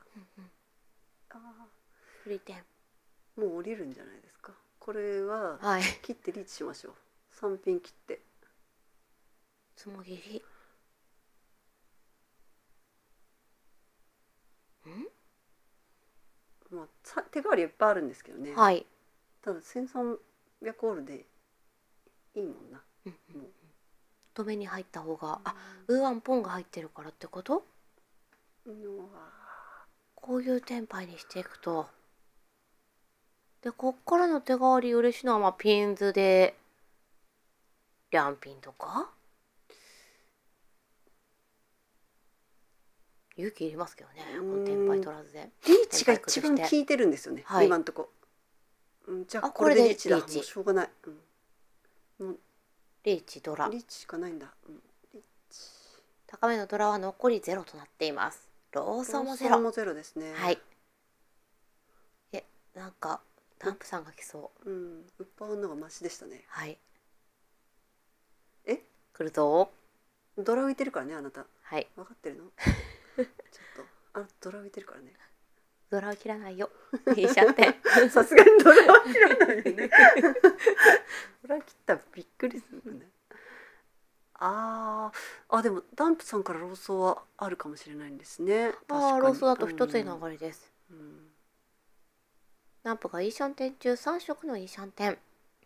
フリーテン。 もう降りるんじゃないですか。これは切ってリーチしましょう。3ピン切って。 つもぎり。 まあ手代わりいっぱいあるんですけどね。 はい。 ただ1300オールでいいもんな。 止めに入った方が、ウーワンポンが入ってるからってこと？こういうテンパイにしていくと。で、こっからの手代わり嬉しいのはピンズでリャンピンとか勇気いりますけどね、このテンパイ取らずで。 リーチが一番効いてるんですよね、今んとこ。じゃあこれでリーチだ。もうしょうがない。 リーチドラ。 リーチしかないんだ。 高めのドラは残り0となっています。ローソンもゼロ。 ローソンもゼロですね。 はい。なんかダンプさんが来そう。 ウッパーのがマシでしたね。 はい。来るぞ。 ドラ浮いてるからね、あなた。 はい。 分かってるの？ちょっとドラ浮いてるからね。 ドラは切らないよ。いいシャンテン。 さすがにドラは切らないよね。ドラ切ったらびっくりするね。でもダンプさんからローソーはあるかもしれないんですね。 ローソーだと一つに流れです。ダンプがいいシャンテン中3色のいいシャンテン。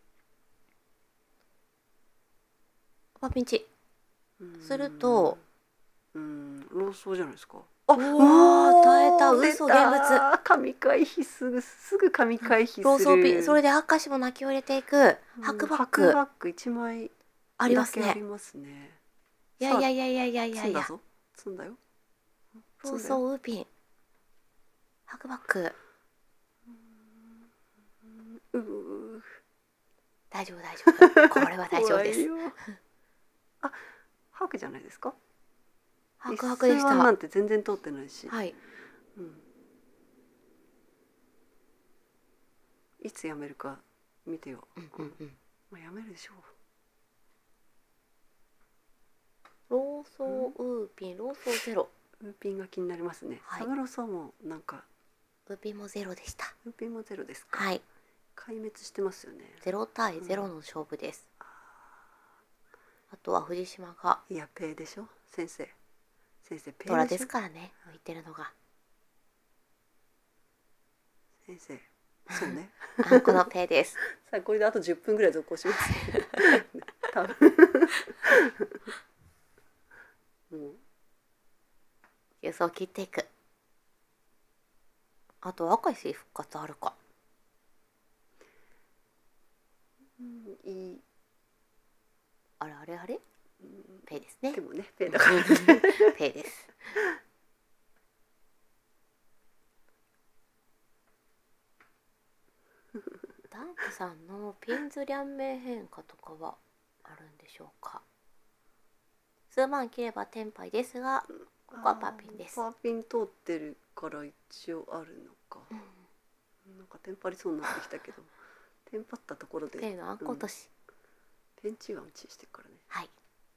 ピンチ。するとローソーじゃないですか。 耐えた。嘘現物。 神回避すぐ神回避する。 ローソーピン。それで明石も泣きを入れていく。白バック。 白バック1枚ありますね。いや。 積んだよ。 ローソーウーピン。白バック。大丈夫。これは大丈夫です。 白じゃないですか。 白でした。 なんて全然通ってないし。 はい。 いつやめるか見てよ。やめるでしょう。ローソーウーピン、ローソーゼロ。 ウーピンが気になりますね。サブローソーもなんかウーピンもゼロでした。 ウーピンもゼロですか。 はい。 壊滅してますよね。 0対0の勝負です。あとは藤島が。 いやペイでしょ先生。先生ペイでしょ。 トラですからね、向いてるのが。 先生。そうね。 このペイです。 さあこれであと10分ぐらい続行します。多分。もう。 急須を切っていく。あと赤石復活あるか。 いい。 あれあれあれ。ペイですね。 でもねペイだから。 ペイです。ダンプさんのピンズ両面変化とかはあるんでしょうか。数万切ればテンパイですが、ここはパーピンです。 パーピン通ってるから一応あるのか。なんかテンパりそうになってきたけど、テンパったところで。 ペイのあんこ落とし。 ペンチは打ちしてるからね。 はい。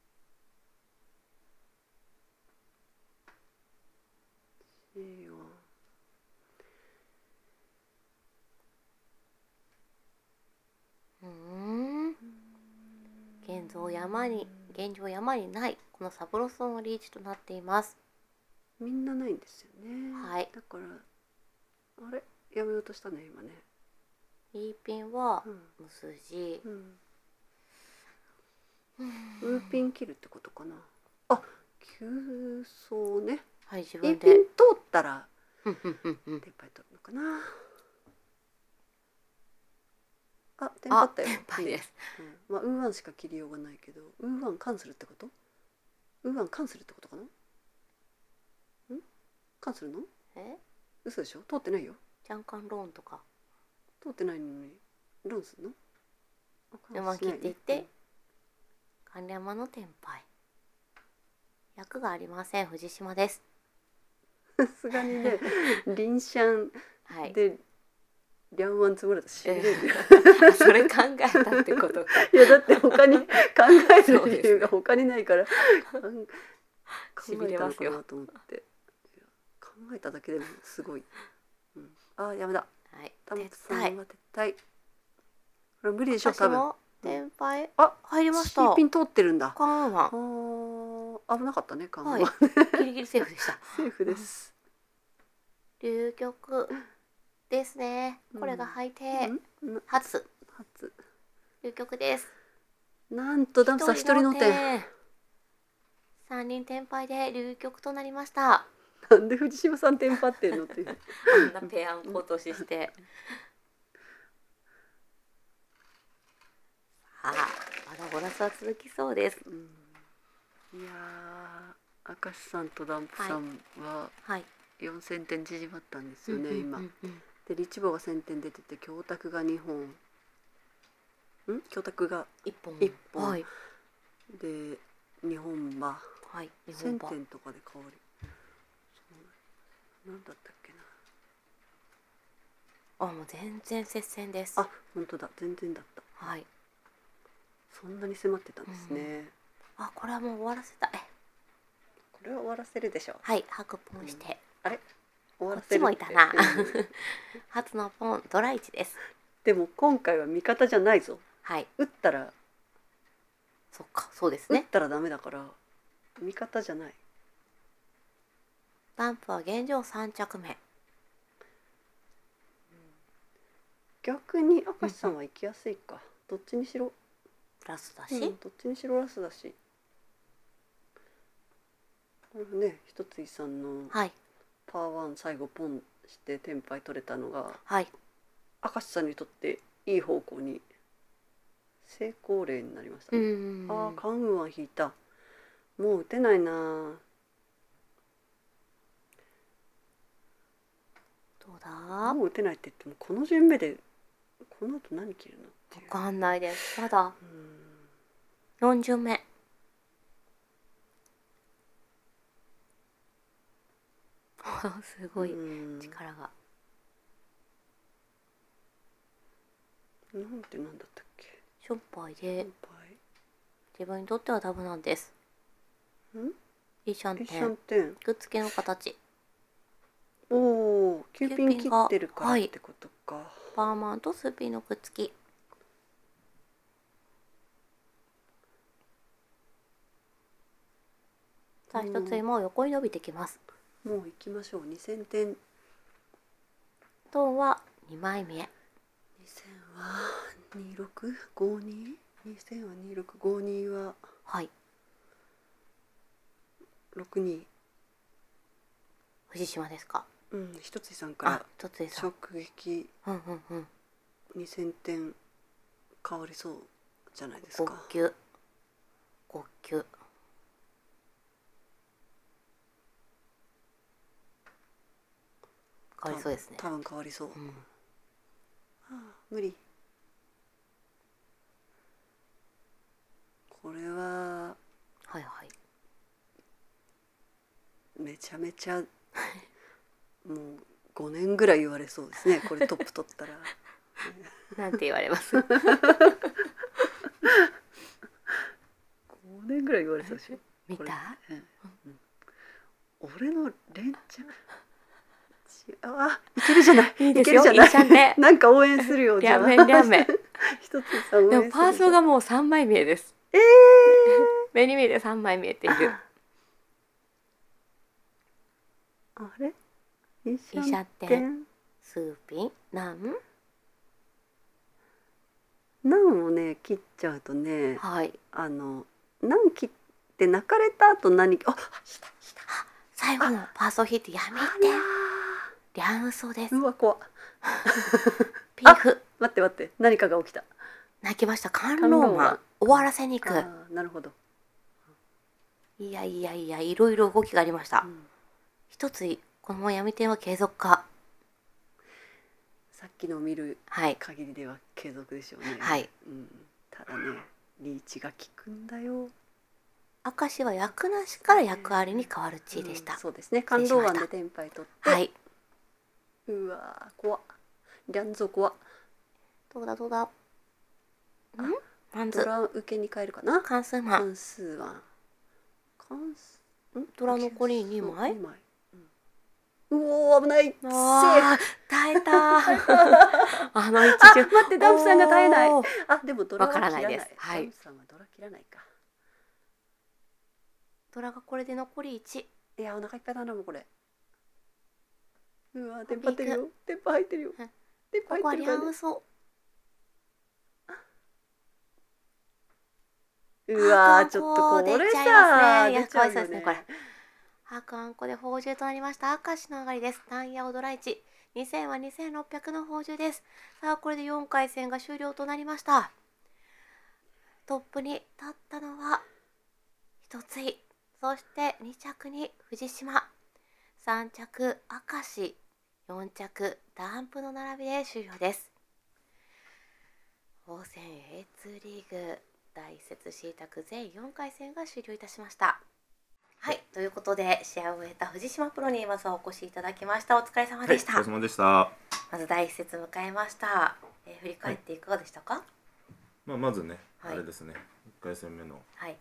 現状山にないこのサブロスのリーチとなっています。 みんなないんですよね。 はい。 だからあれやめようとしたね今ね。 Eピンは無筋。 ウーピン切るってことかな。あ、急走ね。 はい、自 E 分で。 ピン通ったらテンパイ取るのかな。あ、テンパったよ。 テンパイです。 まあウーワンしか切りようがないけど、ウーワンカンするってこと？ウーワンカンするってことかな？カンするの？嘘でしょ？通ってないよ。 ジャンカンローンとか通ってないのにローンするの？ 馬切っていって、関連馬のテンパイ。役がありません。藤島です。 さすがにね、リンシャンでリャンワン積まれたらしびれるよ。 それ考えたってことか。 いやだって他に考える理由が他にないから考えたのかなと思って。考えただけでもすごい。あ、やめだ。 はい。 タムさんは撤退。これ無理でしょ多分。 テンパイ。 あ、 入りました。 シーピン通ってるんだ。 カンワン。 危なかったね、カンワン。 ギリギリセーフでした。 セーフです。 流局ですね。これが配定。初。流局です。 なんとダンプさん一人の点。 3人テンパイで流局となりました。 なんで藤島さんテンパってんのっていう。 あんなペアンコ落としして。まだボラスは続きそうです。 いやー、明石さんとダンプさんは4000点縮まったんですよね今。でリチボが1000点出てて、教託が2本。教託が1本。で2本馬。1000点とかで変わり。なんだったっけな。 もう全然接戦です。 あ、本当だ、全然だった。 はい。 そんなに迫ってたんですね。 これはもう終わらせたい。 これは終わらせるでしょう。 はい、白ポンして。 あれ？終わらこっちもいたな。初のポンドラ1です。 でも今回は味方じゃないぞ。 はい。 打ったら。 そっか、そうですね。 打ったらダメだから味方じゃない。 ダンプは現状3着目。 逆に明石さんは行きやすいか。どっちにしろラスだし、 どっちにしろラスだし。ね、一つ井さんのパワーワン最後ポンしてテンパイ取れたのが、明石さんにとっていい方向に成功例になりましたね。カンウアン引いた。もう打てないな。 どうだ？ もう打てないって言ってもこの順目でこの後何切るのっていう。 わかんないです。まだ4巡目。すごい力が。 なんてなんだったっけ。 しょっぱいで自分にとってはダブなんです。イシャンテン。くっつけの形。 おお、9ピン切ってるからってことか。 パーマンとスーピンのくっつき。さあ一つ今横に伸びてきます。 もう行きましょう。2000点。 トーンは2枚目。 2000は2652。2000は2652ははい 62。 藤島ですか。 うん、一つさんから一つさん直撃2000点変わりそうじゃないですか。 5球変わりそうですね。 多分変わりそう。無理。これははいはい。 めちゃめちゃもう5年ぐらい言われそうですね。これトップ取ったら。 なんて言われます。 5年ぐらい言われそうでしょ。 見た？ 俺の連チャン。いけるじゃない。 いいですよ。いいちゃんで。 なんか応援するよ。 両面。 一つさん応援する。 でもパーソがもう3枚見えです。目に見えて3枚見えている。 あれ？イシャテテン、スーピン、ナンをね切っちゃうとね、 はい。 ナン切って泣かれた後何した最後のパーソヒットやめて。リャンウソです。 うわ怖っ。 ピンフ。 待って何かが起きた。 泣きました。観音マン終わらせに行く。 なるほど。 いやいろいろ動きがありました。一つこの闇点は継続か。 さっきの見る限りでは継続でしょうね。 はい。 ただね、リーチが効くんだよ。 明石は役なしから役ありに変わる地位でした。 そうですね。感動湾でテンパイ取って。 はい。 うわ怖っ。リャンゾ怖っ。 どうだ。 ドラ受けに変えるかな。 関数マン。 関数は。 ドラ残り2枚。 うお危ない。 耐えた。 待ってダンプさんが耐えない。でもドラは切らない。ダンプさんはドラ切らないか。 ドラがこれで残り1。 いやお腹いっぱいだなもうこれ。うわテンパってるよ。テンパ入ってるよ。テンパ入ってるからね。うわちょっとこれさ出ちゃうよね。 白あんこで宝珠となりました。明石の上がりです。単ヤオドラ1。2000は2600の宝珠です。さあこれで4回戦が終了となりました。トップに立ったのは一つい。そして2着に藤島。3着明石。4着ダンプの並びで終了です。宝泉 A2 リーグ大雪シータク全4回戦が終了いたしました。はい、ということで試合を終えた藤島プロにまずはお越しいただきました。お疲れ様でした。 お疲れ様でした。 まず第一節迎えました。振り返っていかがでしたか？ まずね、あれですね。1回戦目の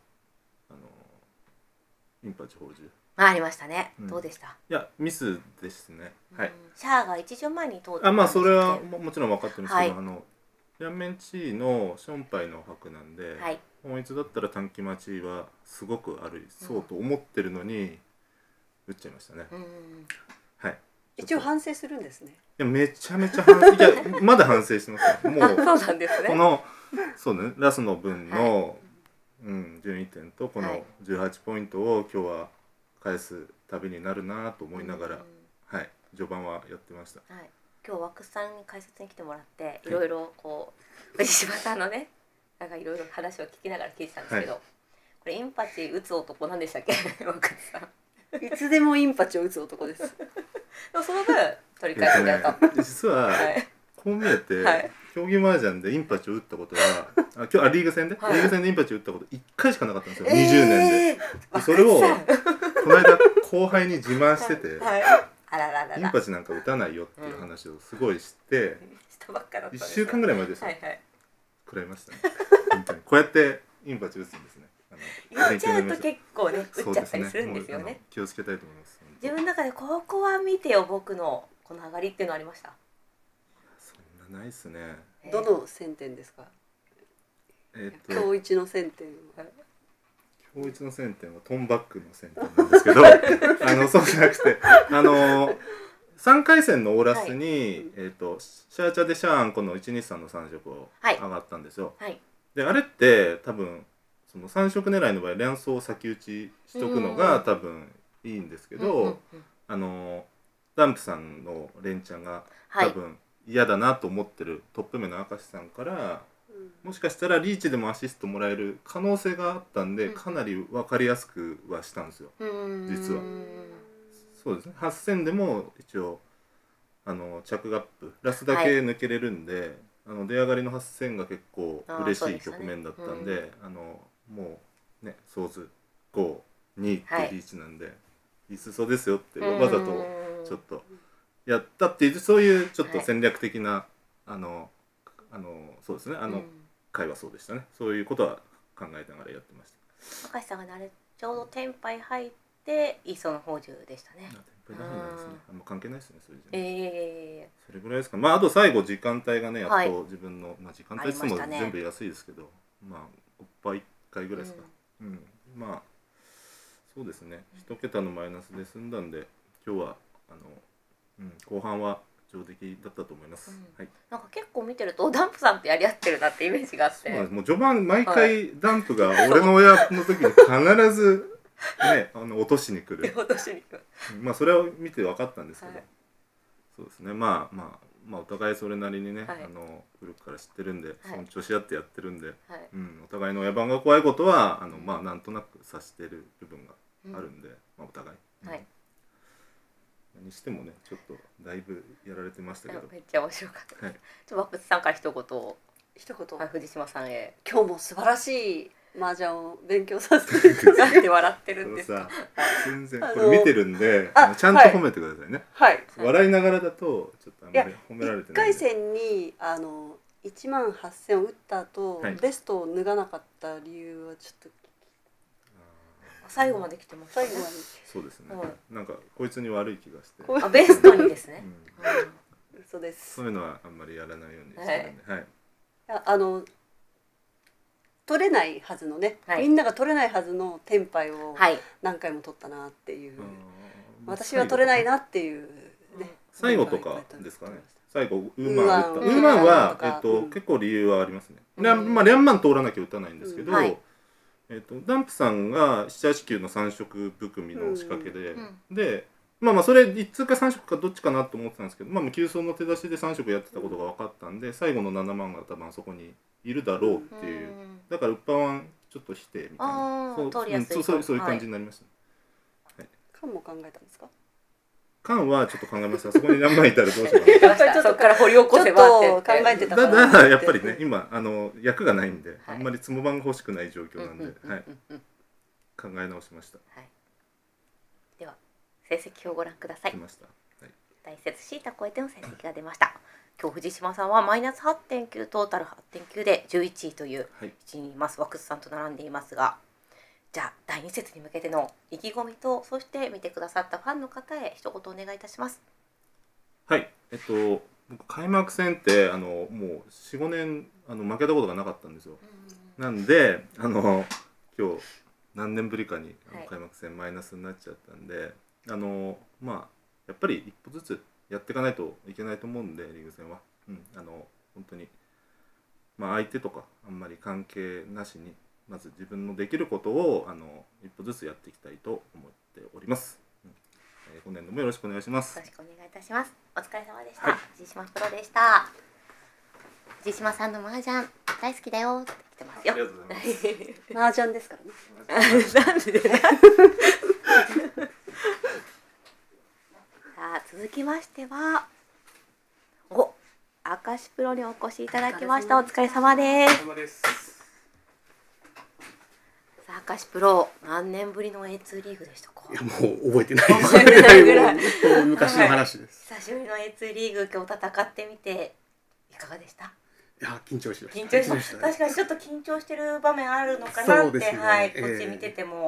インパチ宝珠。 ありましたね。どうでした？ いやミスですね。はい。 シャアが一巡前に通って。 それはもちろん分かってるんですけど、ヤンメンチーのションパイの白なんで、本一だったら短期待ちはすごくあるそうと思ってるのに打っちゃいましたね。はい。 一応反省するんですね。 いやめちゃめちゃ反省。いやまだ反省してますよ。もうそうなんですね。 このラスの分の順位点とこの18ポイントを今日は返す旅になるなと思いながら、序盤はやってました。 今日ワックスさんに解説に来てもらっていろいろこう藤島さんのねなんかいろいろ話を聞きながら聞いてたんですけど、これインパチ打つ男なんでしたっけ？ワックスさん。 いつでもインパチを打つ男です。 その分取り返しやった。 実はこう見えて競技麻雀でインパチを打ったことは今日リーグ戦でインパチを打ったこと1回しかなかったんですよ。20年で。それをこの間後輩に自慢してて。インパチなんか打たないよっていう話をすごいして1週間ぐらい前ですよ。食らいましたね。本当にこうやってインパチ打つんですね。 言っちゃうと結構ね打っちゃったりするんですよね。 気をつけたいと思います。 自分の中でここは見てよ僕のこの上がりっていうのありました？ そんなないっすね。 どの線点ですか？今日一の線点は。 今日一の線点はトンバックの線点なんですけどそうじゃなくて3回戦のオーラスに、シャーチャでシャーアンコの123の3色を上がったんですよ。 はい、 であれって多分その3色狙いの場合連想を先打ちしとくのが多分いいんですけど、ダンプさんの連チャンが多分嫌だなと思ってるトップ目の明石さんから、もしかしたらリーチでもアシストもらえる可能性があったんで、かなり分かりやすくはしたんですよ、実は。そうですね、8000でも一応着ガップラスだけ抜けれるんで、出上がりの8000が結構嬉しい局面だったんで、もうねソーズ5、2ってリーチなんで、いい裾ですよってわざとちょっとやったっていう、そういうちょっと戦略的な、そうですね、回はそうでしたね。そういうことは考えながらやってました。 明石さんがちょうどテンパイ入って磯の宝珠でしたね。 テンパイないですね。あんま関係ないですね、それじゃ。それぐらいですか。まああと最後時間帯がね、やっと自分の、時間帯っても全部安いですけど、まあおっぱい1回ぐらいですか。まあそうですね。1桁のマイナスで済んだんで、今日は後半は上出来だったと思います。 なんか結構見てるとダンプさんとやり合ってるなってイメージがあって。 もう序盤毎回ダンプが俺の親の時に必ずね落としに来る。まあそれを見て分かったんですけど、そうですね。まあお互いそれなりにね、古くから知ってるんで尊重し合ってやってるんで、お互いの親番が怖いことはまあなんとなく察してる部分があるんで、お互い。にしてもね、ちょっとだいぶやられてましたけど、 めっちゃ面白かったです。ワップスさんから一言、藤島さんへ。 今日も素晴らしい麻雀を勉強させていただいて笑ってるんですか？ 全然これ見てるんでちゃんと褒めてくださいね。笑いながらだとちょっとあんまり褒められてない。 1回戦に18000を打った後、ベストを脱がなかった理由はちょっと最後まで来てました。 そうですね。なんかこいつに悪い気がして。 ベストにですね。 嘘です。 そういうのはあんまりやらないようにしてるんで。 取れないはずのね、みんなが取れないはずのテンパイを何回も取ったなっていう。私は取れないなっていうね。 最後とかですかね。最後ウーマン打った。ウーマンは結構理由はありますね。まあリャンマン通らなきゃ打たないんですけど。ダンプさんが789の3色含みの仕掛けで、まあそれ1通か3色かどっちかなと思ってたんですけど、まあ急走の手出しで3色やってたことが分かったんで、最後の7万が多分そこにいるだろうっていう、だからウッパワンちょっと否定みたいな、そういう感じになりました。 カンも考えたんですか？ カンはちょっと考えました。そこに何枚いたらどうしようかな。 そこから掘り起こせばって考えてたから。だからやっぱりね、今役がないんで、あんまりつも番が欲しくない状況なんで、考え直しました。 では成績をご覧ください。大説シータ超えての成績が出ました。今日藤島さんはマイナス 8.9 トータル 8.9 で11位という位置にいます。ワックスさんと並んでいますが、じゃあ第2節に向けての意気込みと、そして見てくださったファンの方へ一言お願いいたします。 はい、僕開幕戦ってもう 4,5 年負けたことがなかったんですよ。なんで今日何年ぶりかに開幕戦マイナスになっちゃったんで、まあやっぱり一歩ずつやっていかないといけないと思うんで、リーグ戦は、本当にまあ相手とかあんまり関係なしに、まず自分のできることを一歩ずつやっていきたいと思っております。今年度もよろしくお願いします。 よろしくお願いいたします。お疲れ様でした。藤島プロでした。藤島さんの麻雀大好きだよって来てますよ。ありがとうございます。 麻雀ですからね。 なんでさあ続きましては明石プロにお越しいただきました。お疲れ様です。明石プロ何年ぶりの A2 リーグでしたか？ いやもう覚えてないです。覚えてないぐらい昔の話です。 久しぶりの A2 リーグ、今日戦ってみていかがでした？ いや緊張しました。 確かにちょっと緊張してる場面あるのかなって、こっち見てても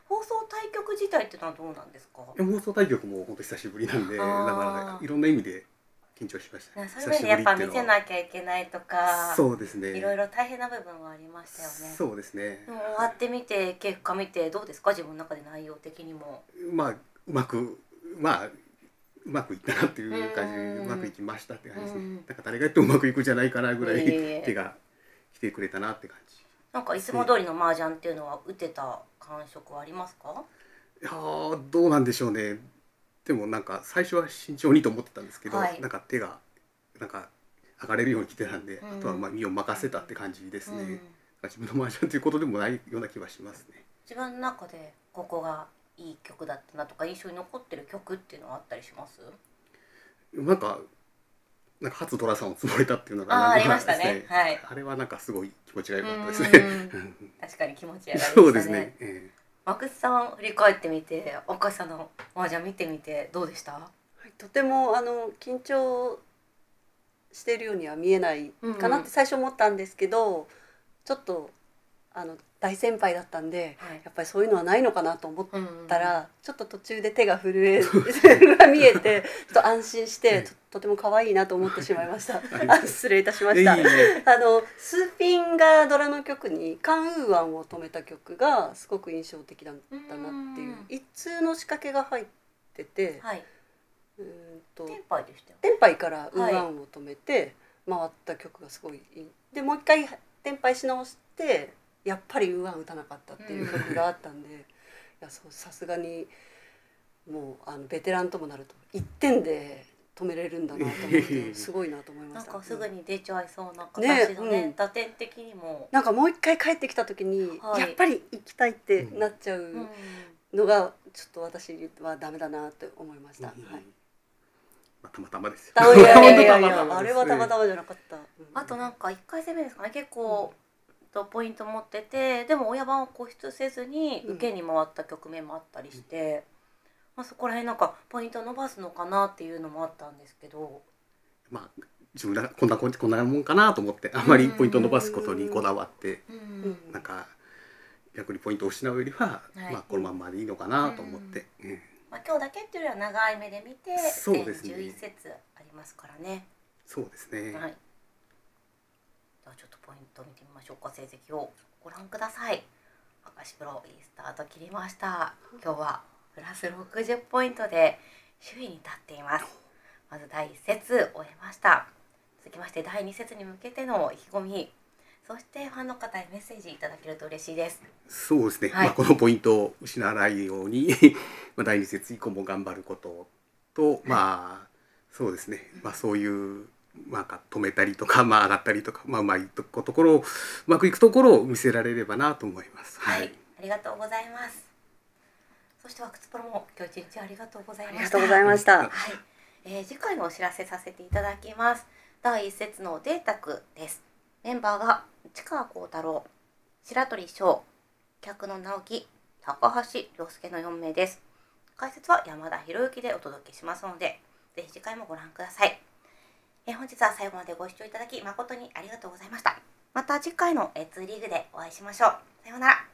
放送対局自体ってのはどうなんですか？ 放送対局も本当久しぶりなんで、だからいろんな意味で緊張しましたね。 そういう面でやっぱ見せなきゃいけないとか、 そうですね。 いろいろ大変な部分はありましたよね。 そうですね。 でも終わってみて結果見てどうですか？自分の中で内容的にも。 まあうまくいったなっていう感じで、うまくいきましたって感じですね。だから誰がやってもうまくいくんじゃないかなぐらい手が来てくれたなって感じ。 なんかいつも通りの麻雀っていうのは打てた感触はありますか？ いやどうなんでしょうね。でもなんか最初は慎重にと思ってたんですけど、なんか手がなんか上がれるように来てたんで、あとは身を任せたって感じですね。自分の麻雀ということでもないような気はしますね。 自分の中でここがいい曲だったなとか印象に残ってる曲っていうのはあったりします？ なんか初ドラさんを積まれたっていうのがありましたね。はい。 あれはなんかすごい気持ちが良かったですね。 確かに気持ちが良かったですね。 そうですね。 阿久津さん振り返ってみて、岡さんの麻雀見てみてどうでした？ とても緊張しているようには見えないかなって最初思ったんですけど、ちょっと大先輩だったんで、やっぱりそういうのはないのかなと思ったら、ちょっと途中で手が震えが見えてちょっと安心して、とても可愛いなと思ってしまいました。失礼いたしました。スーピンがドラの曲にカンウーワンを止めた曲がすごく印象的だったなっていう、一通の仕掛けが入ってて、 テンパイでしたよ。 テンパイからウーワンを止めて回った曲がすごいいい。でもう一回テンパイし直してやっぱりウーワン打たなかったっていう曲があったんで、いやさすがにもうベテランともなると1点で止めれるんだなと思ってすごいなと思いました。 なんかすぐに出ちゃいそうな形のね、打点的にもなんかもう一回帰ってきた時に、やっぱり行きたいってなっちゃうのがちょっと私はダメだなって思いました。 たまたまですよ。 いやあれはたまたまじゃなかった。 あとなんか1回戦目ですかね、結構ポイント持ってて、でも親番を固執せずに受けに回った局面もあったりして、そこら辺なんかポイント伸ばすのかなっていうのもあったんですけど、 自分がこんなもんかなと思って、あまりポイント伸ばすことにこだわって、なんか逆にポイントを失うよりは、このまんまでいいのかなと思って。 今日だけっていうよりは長い目で見て全11節ありますからね。 そうですね。 ではちょっとポイント見てみましょうか。成績をご覧ください。明石プロいいスタート切りました。今日はプラス60ポイントで首位に立っています。まず第1節終えました。続きまして第2節に向けての意気込み、そしてファンの方へメッセージいただけると嬉しいです。 そうですね。このポイントを失わないように第2節以降も頑張ることと、そうですね。そういう止めたりとか上がったりとか、うまいところをうまくいくところを見せられればなと思います。 ありがとうございます。そして阿久津プロも今日一日ありがとうございました。 ありがとうございました。 次回のお知らせさせていただきます。第1節のデータ区です。メンバーが市川幸太郎、白鳥翔、客の直樹、高橋亮介の4名です。解説は山田博之でお届けしますので、ぜひ次回もご覧ください。本日は最後までご視聴いただき誠にありがとうございました。また次回のA2リーグでお会いしましょう。さようなら。